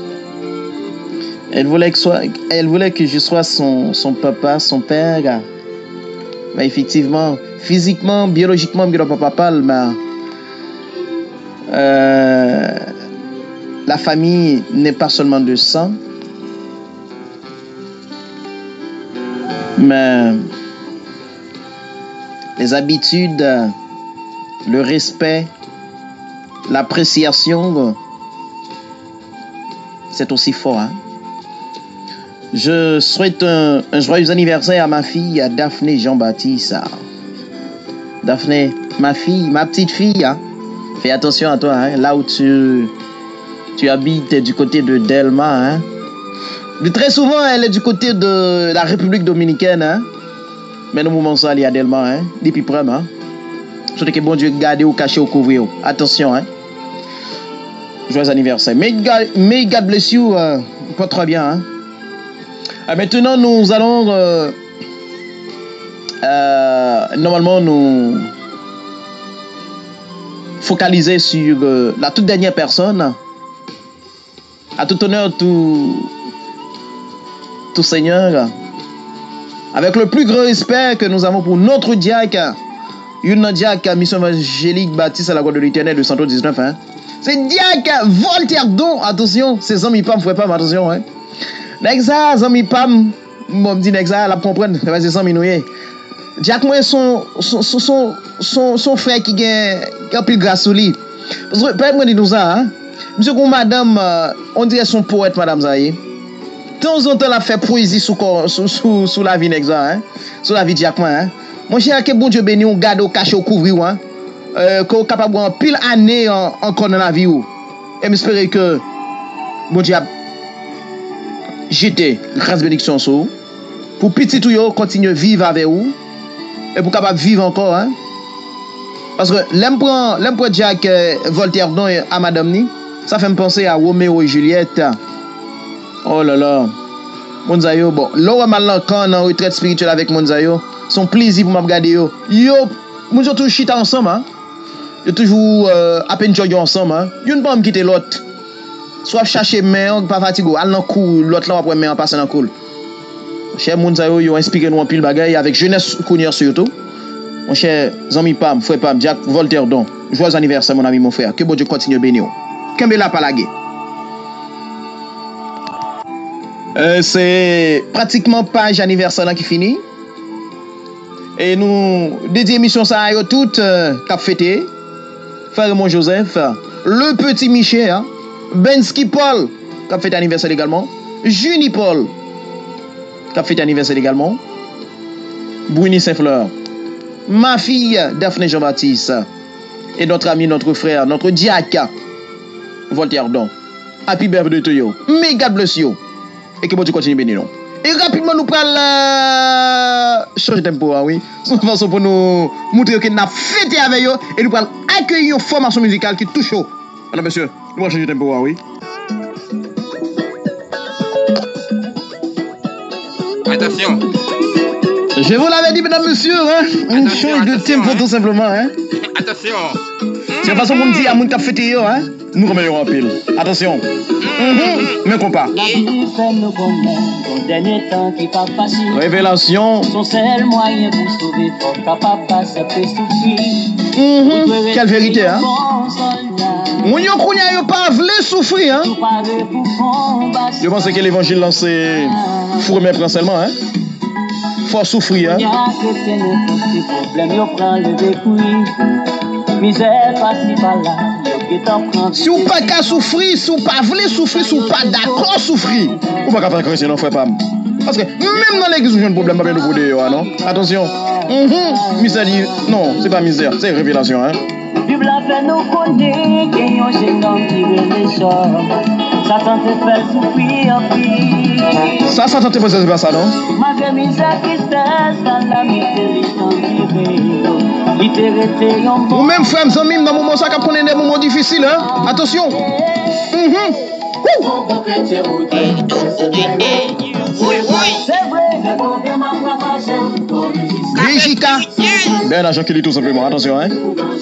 Speaker 2: Elle voulait que je sois son papa, son père. Mais effectivement, physiquement, biologiquement, papa, la famille n'est pas seulement de sang, mais les habitudes, le respect, l'appréciation, c'est aussi fort. Hein? Je souhaite un joyeux anniversaire à ma fille, à Daphné Jean-Baptiste. Daphné, ma fille, ma petite fille. Hein? Fais attention à toi, hein? Là où tu habites du côté de Delma. Hein? Très souvent, elle est du côté de la République dominicaine. Hein? Mais nous moments ça, elle est à Delma. Hein? Depuis près, hein? Je souhaite que bon Dieu garde ou cache ou couvre. Attention, hein? Joyeux anniversaire. May God bless you. Pas trop bien, hein? Maintenant, nous allons normalement nous focaliser sur la toute dernière personne. À tout honneur, tout Seigneur, avec le plus grand respect que nous avons pour notre diacre, une diacre mission évangélique baptiste à la gloire de l'Éternel de 119. Hein? C'est diacre Voltaire Don. Attention, ces hommes, ils ne font pas attention. Hein? Nexa, zami pam, bon dit Nexa, la comprendre, c'est ça minouye. Jack moi son frère qui a pile grâce sur lui. Parce que peut-être moi dit nous ça, hein. Monsieur comme madame, on dirait son poète madame Zaye. De temps en temps la fait poésie sous la vie Nexa, hein. Sur la vie Jack moi, hein. Mon cher que bon Dieu béni on garde au caché au couvrir, hein. Qu'on capable en pile année encore dans la vie ou. Et m'espérer que bon Dieu jeter grâce bénédiction sur vous pour petit tout yo continuer vivre avec vous et pour capable vivre encore, hein. Parce que l'aime prend Jack Voltaire Don à madame ni ça fait me penser à Roméo et Juliette. Oh là là Monzayo bon là mal quand en retraite spirituelle avec Monzayo son plaisir pour m'a regarder yo nous toujours chita ensemble, hein. Yo toujours à peine joyeux ensemble, hein. Yo ne pas me quitter l'autre. Soit chercher mais pas fatigué, al dans cour, l'autre là après mais en passer dans cour. Cher moun sa yo inspiré nous en pile bagaille avec jeunesse connaisseur surtout. Mon cher Zami Pam, frère Pam, Jack Voltaire Don. Joyeux anniversaire mon ami mon frère. Que bon Dieu continue bénir. Kembe la palagé. C'est pratiquement page anniversaire là qui finit. Et nous dédié émission ça à toutes cap fêté. Frère mon Joseph, le petit Michel, hein? Bensky Paul, qui a fait anniversaire également. Juni Paul, qui a fait anniversaire également. Bruni Saint-Fleur. Ma fille, Daphné Jean-Baptiste. Et notre ami, notre frère, notre diacre, Voltaire Don. Happy birthday to you. May God bless you. Et que bon Dieu continue bénir nous. Et rapidement, nous prenons changer de tempo, oui. C'est une façon pour nous montrer que nous avons fêté avec eux et nous prenons accueillir une formation musicale qui touche. Madame, monsieur, nous allons changer de tempo, oui.
Speaker 6: Attention.
Speaker 2: Je vous l'avais dit, mesdames, messieurs, hein. On change de tempo tout simplement, hein.
Speaker 6: Attention.
Speaker 2: C'est une façon pour nous dire à mon cap fêté, hein. Nous remettons en pile. Attention. Mais compas.
Speaker 8: La vie fait nous connaître, au dernier temps qui pas facile.
Speaker 2: Révélation.
Speaker 8: Son seul moyen pour sauver, faut capable de s'appeler souffrir.
Speaker 2: Quelle vérité, hein. Mon yo kounya yo pas voulu souffrir, hein. Je pense que l'évangile lancé faut remettre plan seulement, hein. Faut souffrir, hein. Si vous pas qu'à souffrir, si vous pas voulez souffrir, si vous pas d'accord souffrir, vous pas faire chrétien, non frère Pam. Parce que même dans l'église, vous avez un problème pas bien de vous dire, non? Attention. Misère dit, non, c'est pas misère, c'est révélation, hein.
Speaker 8: Bible a fait nous connaître qu'il y a un jeune homme qui veut Satan te fait souffrir en vie.
Speaker 2: Ça, Satan te fait souffrir ça, non?
Speaker 8: Malgré misère qui cesse, dans la
Speaker 2: ou même frère Zamim, dans le moment ça, qu'on est des moments difficiles, hein? Attention. Béjica. Ben agent qui lit tout simplement, attention hein.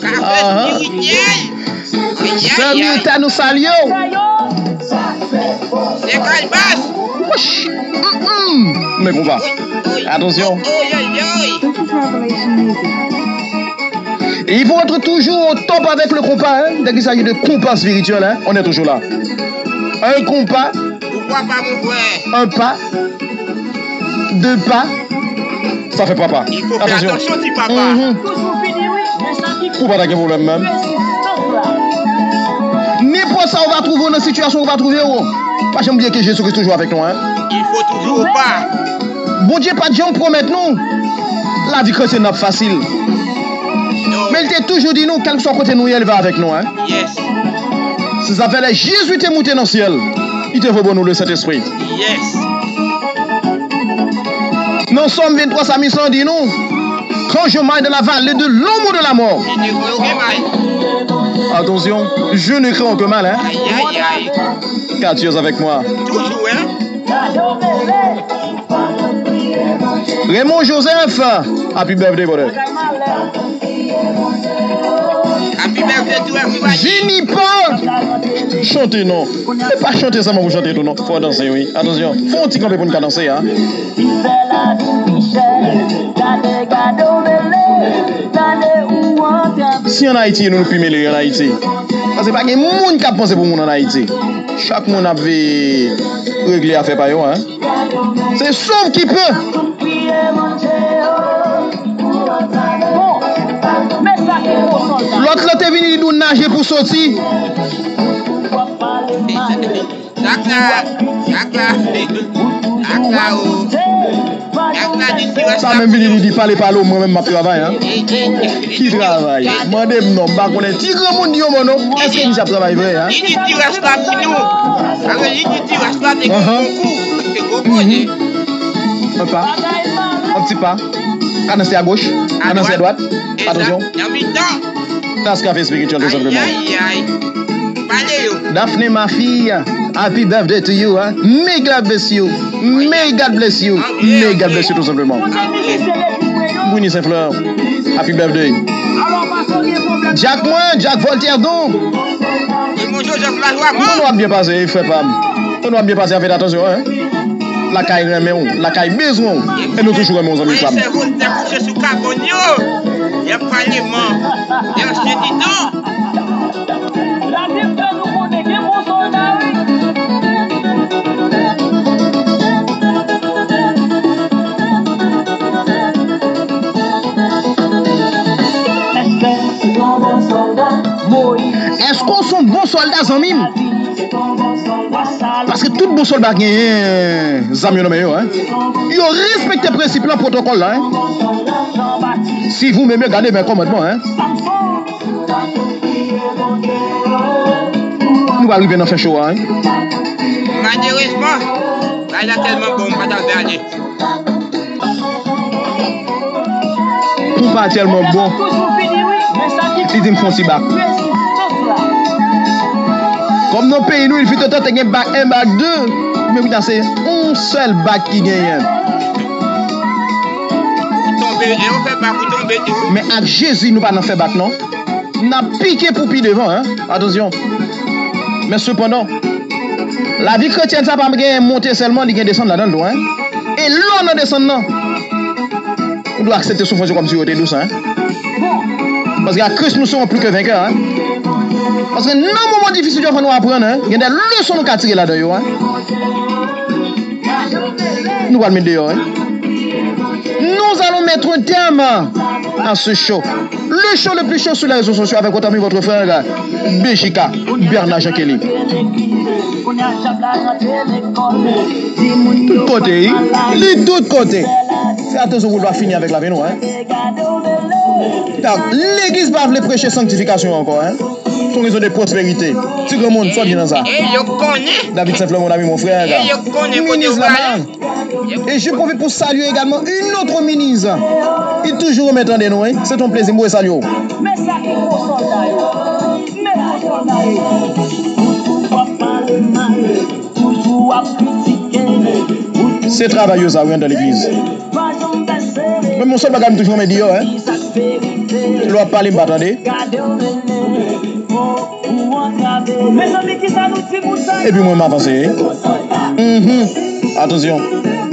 Speaker 2: Samita nous saluons.
Speaker 6: C'est Calbas.
Speaker 2: Mais qu'on va. Attention. Et il faut être toujours au top avec le compas, hein. Dès qu'il s'agit de compas spirituel, hein, on est toujours là. Un compas.
Speaker 6: Pourquoi pas mon frère?
Speaker 2: Un pas. Deux pas. Ça fait papa.
Speaker 6: Il faut faire attention, petit papa.
Speaker 2: Pour pas d'avoir problème même. N'importe ça, on va trouver une situation, on va trouver. Pas j'aime bien que Jésus est toujours avec nous. Hein.
Speaker 6: Il faut toujours pas.
Speaker 2: Bon Dieu, pas de gens promettent nous. La vie chrétienne n'est pas facile.
Speaker 6: No.
Speaker 2: Mais il t'a toujours dit nous, quel que soit côté nous, il va avec nous. Hein.
Speaker 6: Yes.
Speaker 2: Si ça fait les Jésus t'est monté dans le ciel, il te faut bon nous le Saint-Esprit.
Speaker 6: Yes.
Speaker 2: Nous sommes 23 samedi dit nous. Quand je marche dans la vallée de l'ombre de la mort. Attention, je ne crains aucun mal. Hein?
Speaker 6: Aïe, aïe, aïe.
Speaker 2: Car tu es avec moi.
Speaker 6: Toujours, hein?
Speaker 2: Raymond Joseph, happy birthday, brother.
Speaker 6: Happy birthday to everybody.
Speaker 2: Jenny Paul. Chantez, non. Mais pas chanter seulement pour chanter tout, non. Faut danser, oui. Attention. Faut un petit campé pour nous danser, hein. Si en Haïti, nous nous pouvons mêler en Haïti. Parce que pas de monde qui a pensé pour nous en Haïti. Chaque monde avait réglé à faire par eux, hein. C'est sauf qui peut. L'autre est venu nous nager pour sortir. Ça même venu lui dire parler par l'eau, moi-même ma travail. Hein. Qui travaille? Mandez non, pas qu'on est tigre mon Dieu mon nom. Est-ce que ça travaille vrai? Hein?
Speaker 6: Il dit reste là pour nous. Alors il dit reste là des concours.
Speaker 2: Un pas, un petit pas. Annoncé à gauche, annoncé à droite. Attention. Dans ce café spirituel, tout simplement. Daphné, ma fille, happy birthday to you. Hein? May God bless you. May God bless you. May God bless you, tout simplement. Bruni Saint-Fleur, happy birthday. Jack moi, Jack Voltaire donc. On doit bien passer, il fait pas. On doit bien passer, faites attention. Hein? La caille remet, la caille besoin. Et nous toujours aimons amis femmes.
Speaker 6: C'est Voltaire couché sous Carbonio. Il y a pas les mains. Il y a un chédidon. La Bible nous connaît que mon soldat.
Speaker 2: Est-ce qu'on sont bons soldats, Zamim? Parce que tout bon soldat qui est Zamim, hein? Ils ont respecté le principe, le protocole là. Hein? Si vous m'aimez, gardez bien commandement. Hein? Nous allons arriver dans faire chaud. Hein?
Speaker 6: Malheureusement, il a tellement bon, pas d'alberger.
Speaker 2: Tout pas tellement bon. Il dit me font si bac. Comme nos pays, nous, il faut tout un bac 1, bac 2. Mais oui, c'est un seul bac qui gagne. Mais avec Jésus, nous ne pas faire bac, non? Nous avons piqué pour pied devant, hein? Attention. Mais cependant, la vie chrétienne, ça ne va pas monter seulement, il va descendre là-dedans, hein? Et là, on descend, non? On doit accepter ce fonction comme si on était douce, hein? Parce qu'à Christ, nous sommes plus que vainqueurs, hein? Parce que dans un moment difficile, il faut nous apprendre, hein? Il y a des leçons nous tirer là-dedans, hein? Nous allons mettre dehors, hein? Nous allons mettre un terme à ce show. Le show le plus chaud sur les réseaux sociaux avec votre ami, votre frère, Béjica, Bernard Jean Kelly. Tout côté, les deux côtés. C'est attention, vous doit finir avec la véno, hein? L'église va vous prêcher sanctification encore, hein? Son raison de prospérité. Si le monde soit bien dans ça. David Saint-Fleur, mon ami, mon frère. Ministre là-bas. Et je profite pour saluer également une autre ministre. Il est toujours remettant des noms, hein? C'est ton plaisir, moi, salut. C'est travailleux ça, oui, dans l'église. Mais mon seul bagage, toujours me dit, hein. Je dois parler, m'attendez. Et puis moi, m'avance. Attention.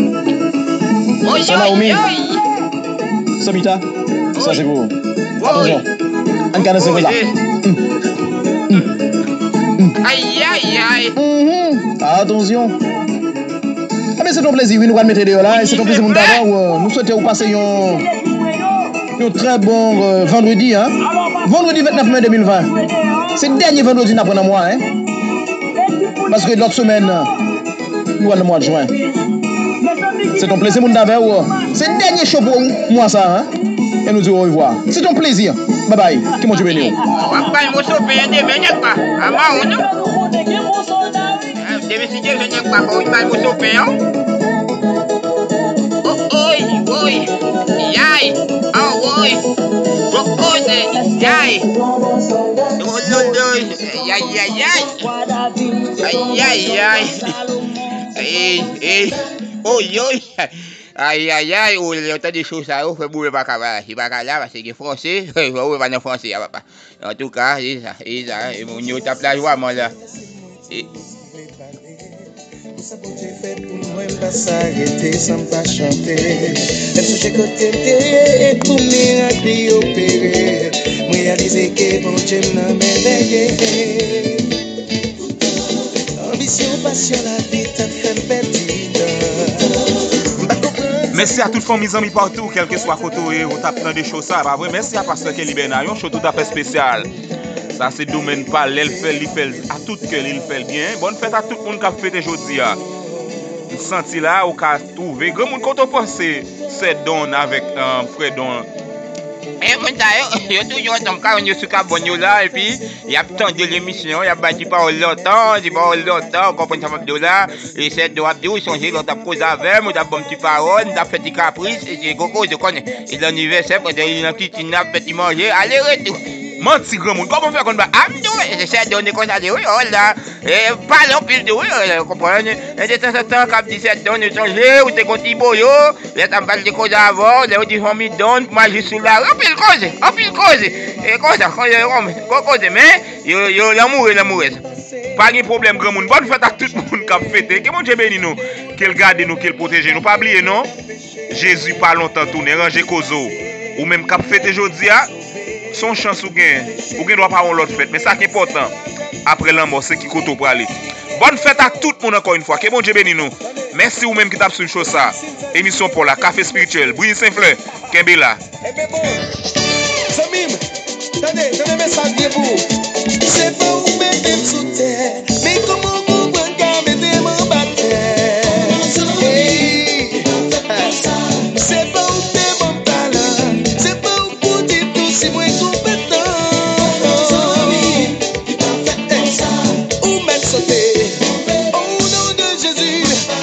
Speaker 2: Ça, Naomi. Samita. Ça, c'est vous. Attention. Un canard, c'est là.
Speaker 6: Aïe, aïe, aïe.
Speaker 2: Attention. Ah, mais c'est ton plaisir, oui, nous allons mettre dehors là. C'est ton plaisir, mon d'abord. Nous souhaitons passer un très bon vendredi, hein. Vendredi 29 mai 2020. C'est le dernier vendredi d'après moi, hein. Parce que l'autre semaine, nous allons le mois de juin. C'est ton plaisir, mon d'abord. C'est le dernier show pour moi, ça, hein. Et nous disons au revoir. C'est ton plaisir. Bye bye. Qui m'ont dit béni?
Speaker 6: Aïe, aïe, aïe, ou il y a des choses ça, il faut bouger pas là, il va là, parce que français, il va pas en français, papa. En tout cas, et mon yo tape la joie, moi là.
Speaker 1: Ça bon Dieu fait pour moi pas s'arrêter sans pas chanter. Même si j'ai côté et pour miracle opérer, moi réaliser que bon Dieu m'a merveillé. Ambition, passion, la vie t'a fait petite.
Speaker 4: Merci à toutes les mes amis partout, quel que soit côté où tu apprends des choses ça, pas vrai. Merci à Pasteur Kelly Bernard, un show tout à fait spécial. Ça c'est domaine pas, il fait à tout cœur, il fait bien. Bonne fête à tout le monde qui a fêté aujourd'hui. Vous senti là, au cas trouvé. Grand monde quand on pense c'est don avec frère don.
Speaker 6: Et bon d'ailleurs, il y a toujours un cas on est sur Cabonio là et puis il y a tant de l'émission, il y a pas dit pas longtemps, comprendre ça de là et c'est de Abdou changer l'autre cause avec moi d'abord petit parole, d''a fait des caprices et des gogos je connais. Et l'anniversaire peut être une petite nappe petit manger, aller retour.
Speaker 4: Menti grand monde, comment faire comme ça?
Speaker 6: J'essaie de donner comme ça de oui, oh là, et parlons plus de oui, comprenez? Et de temps en temps, quand 17 donne changer, ou t'es conti boyo, là t'as pas de cause avant, là où tu famille donne, moi je suis là, en pile cause, et comme ça, cause, mais, yo l'amour.
Speaker 4: Pas de problème grand monde, bonne fête à tout le monde qui a fêté, que mon Dieu bénisse nous, qu'il garde nous, qu'il protège nous, pas oublier non? Jésus pas longtemps tourné, ranger kozo, ou même qui a fêté aujourd'hui, son chance ou gain doit pas avoir l'autre fête, mais ça qui est important. Après la mort, c'est qui koto pour aller. Bonne fête à tout le monde encore une fois. Que bon Dieu bénisse nous. Merci ou même qui tape sur une chose ça. Émission pour la café spirituel. Bouillie Saint-Fleur. Kembela.
Speaker 1: Samim, tenez message de vous. C'est pas où mettre sous terre, mais comment vous pouvez mettre mon baptême. C'est pas où t'es mon talent, c'est pas où pour dire tout si moi compétent. Où mettre sauter, au nom de Jésus.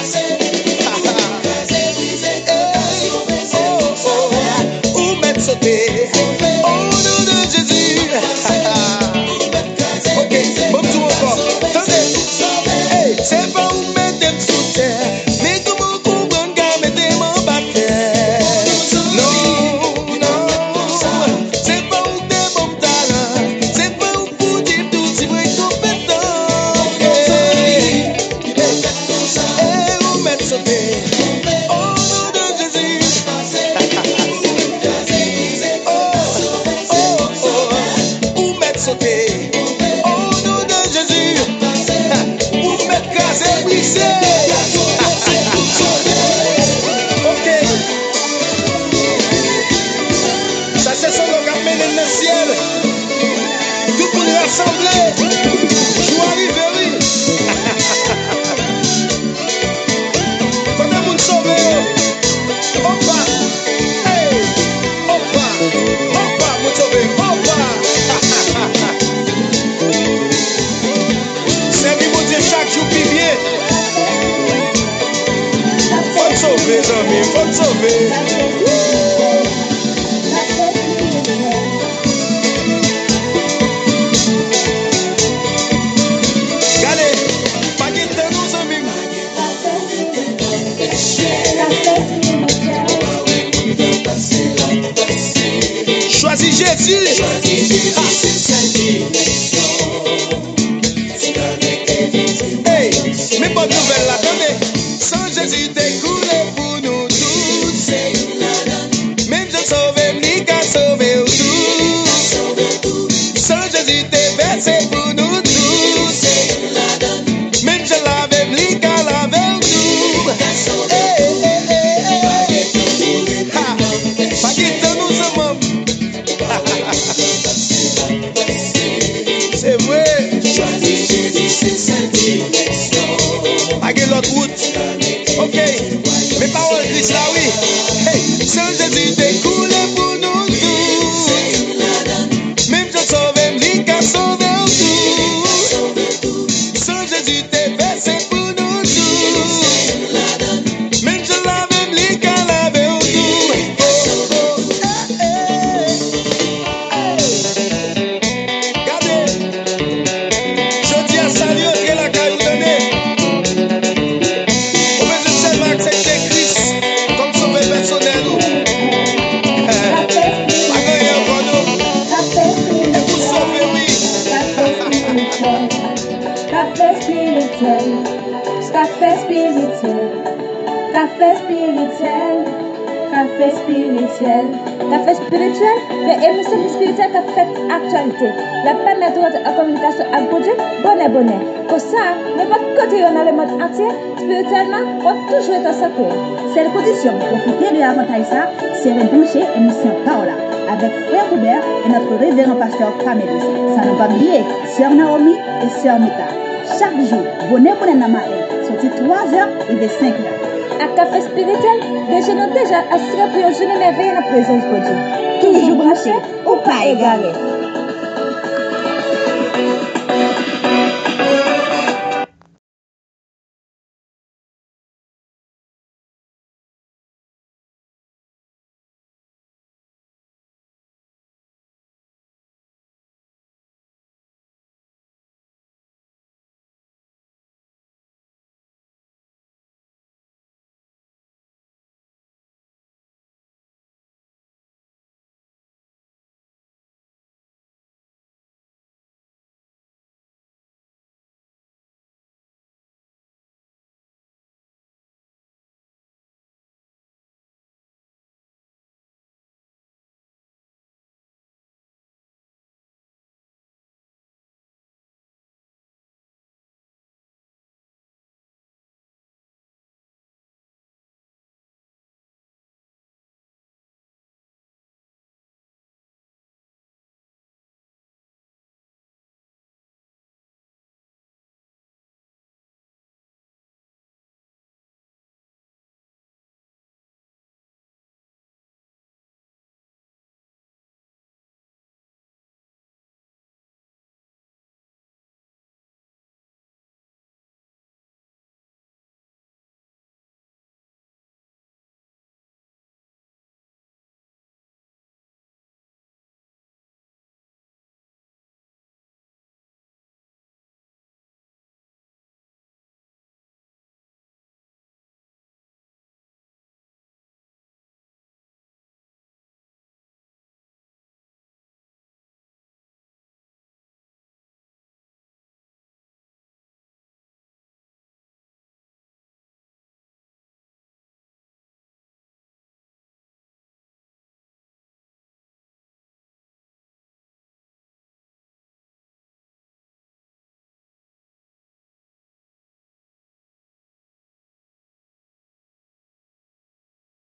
Speaker 1: Où mettre sauter, au nom de Jésus. Ok, bon tout encore. Attendez, hey, c'est pas où mettre sous terre, mais comment comprendre qu'à mettre mon baptême. Non, c'est pas où t'es mon talent, c'est pas où pour dire tout si vrai compétent. Et où mettre sauter, au nom de Jésus. Où mettre sauter, au nom de Jésus. Où mettre casé, brisé. Ok. Ça c'est son nom qui a mené dans le ciel. Tout pour nous rassembler. Joie arrive, oui. Quand on nous sauve, opa. Hey. Opa. Nous sauve. Opa. Servir mon Dieu chaque jour plus bien. Faut te sauver, amis, faut te sauver. Regardez, choisis Jésus. Hey, mais bonne nouvelle là, attendez. Sans Jésus découlé pour nous tous. Même je sauve, ni qu'à sauver tout. Sans Jésus déversé pour nous tous. Même je lave, ni qu'à laver tout. Pas quitter nous sommes. C'est vrai. Pas l'autre route. Ok. Mes paroles disent là, oui. Hey, sans Jésus découle pour nous tous. Même je sauve, lui qu'à sauver tout. Sans Jésus déversé pour nous tous. Même je lave, lui qu'à laver tout. Regardez. Je dis à salut, que la caille vous donne.
Speaker 9: Café spirituel, café spirituel, café spirituel, café spirituel, café spirituel, mais émission spirituelle qui fait actualité. La permettre en communication avec Dieu, bonnet. Pour ça, n'importe côté dans le monde entier, spirituellement, on toujours être en santé. C'est la condition pour profiter de l'avantage ça, c'est rebrancher émission Paola avec Frère Robert et notre révérend pasteur Pamélis. Ça nous va bien, Sœur Naomi et Sœur Mita. Chaque jour, bonnet dans matin, sorti 3h et 5h. À café spirituel, déjà assuré pour une journée merveilleuse en présence de Dieu. Toujours branché ou pas égaré.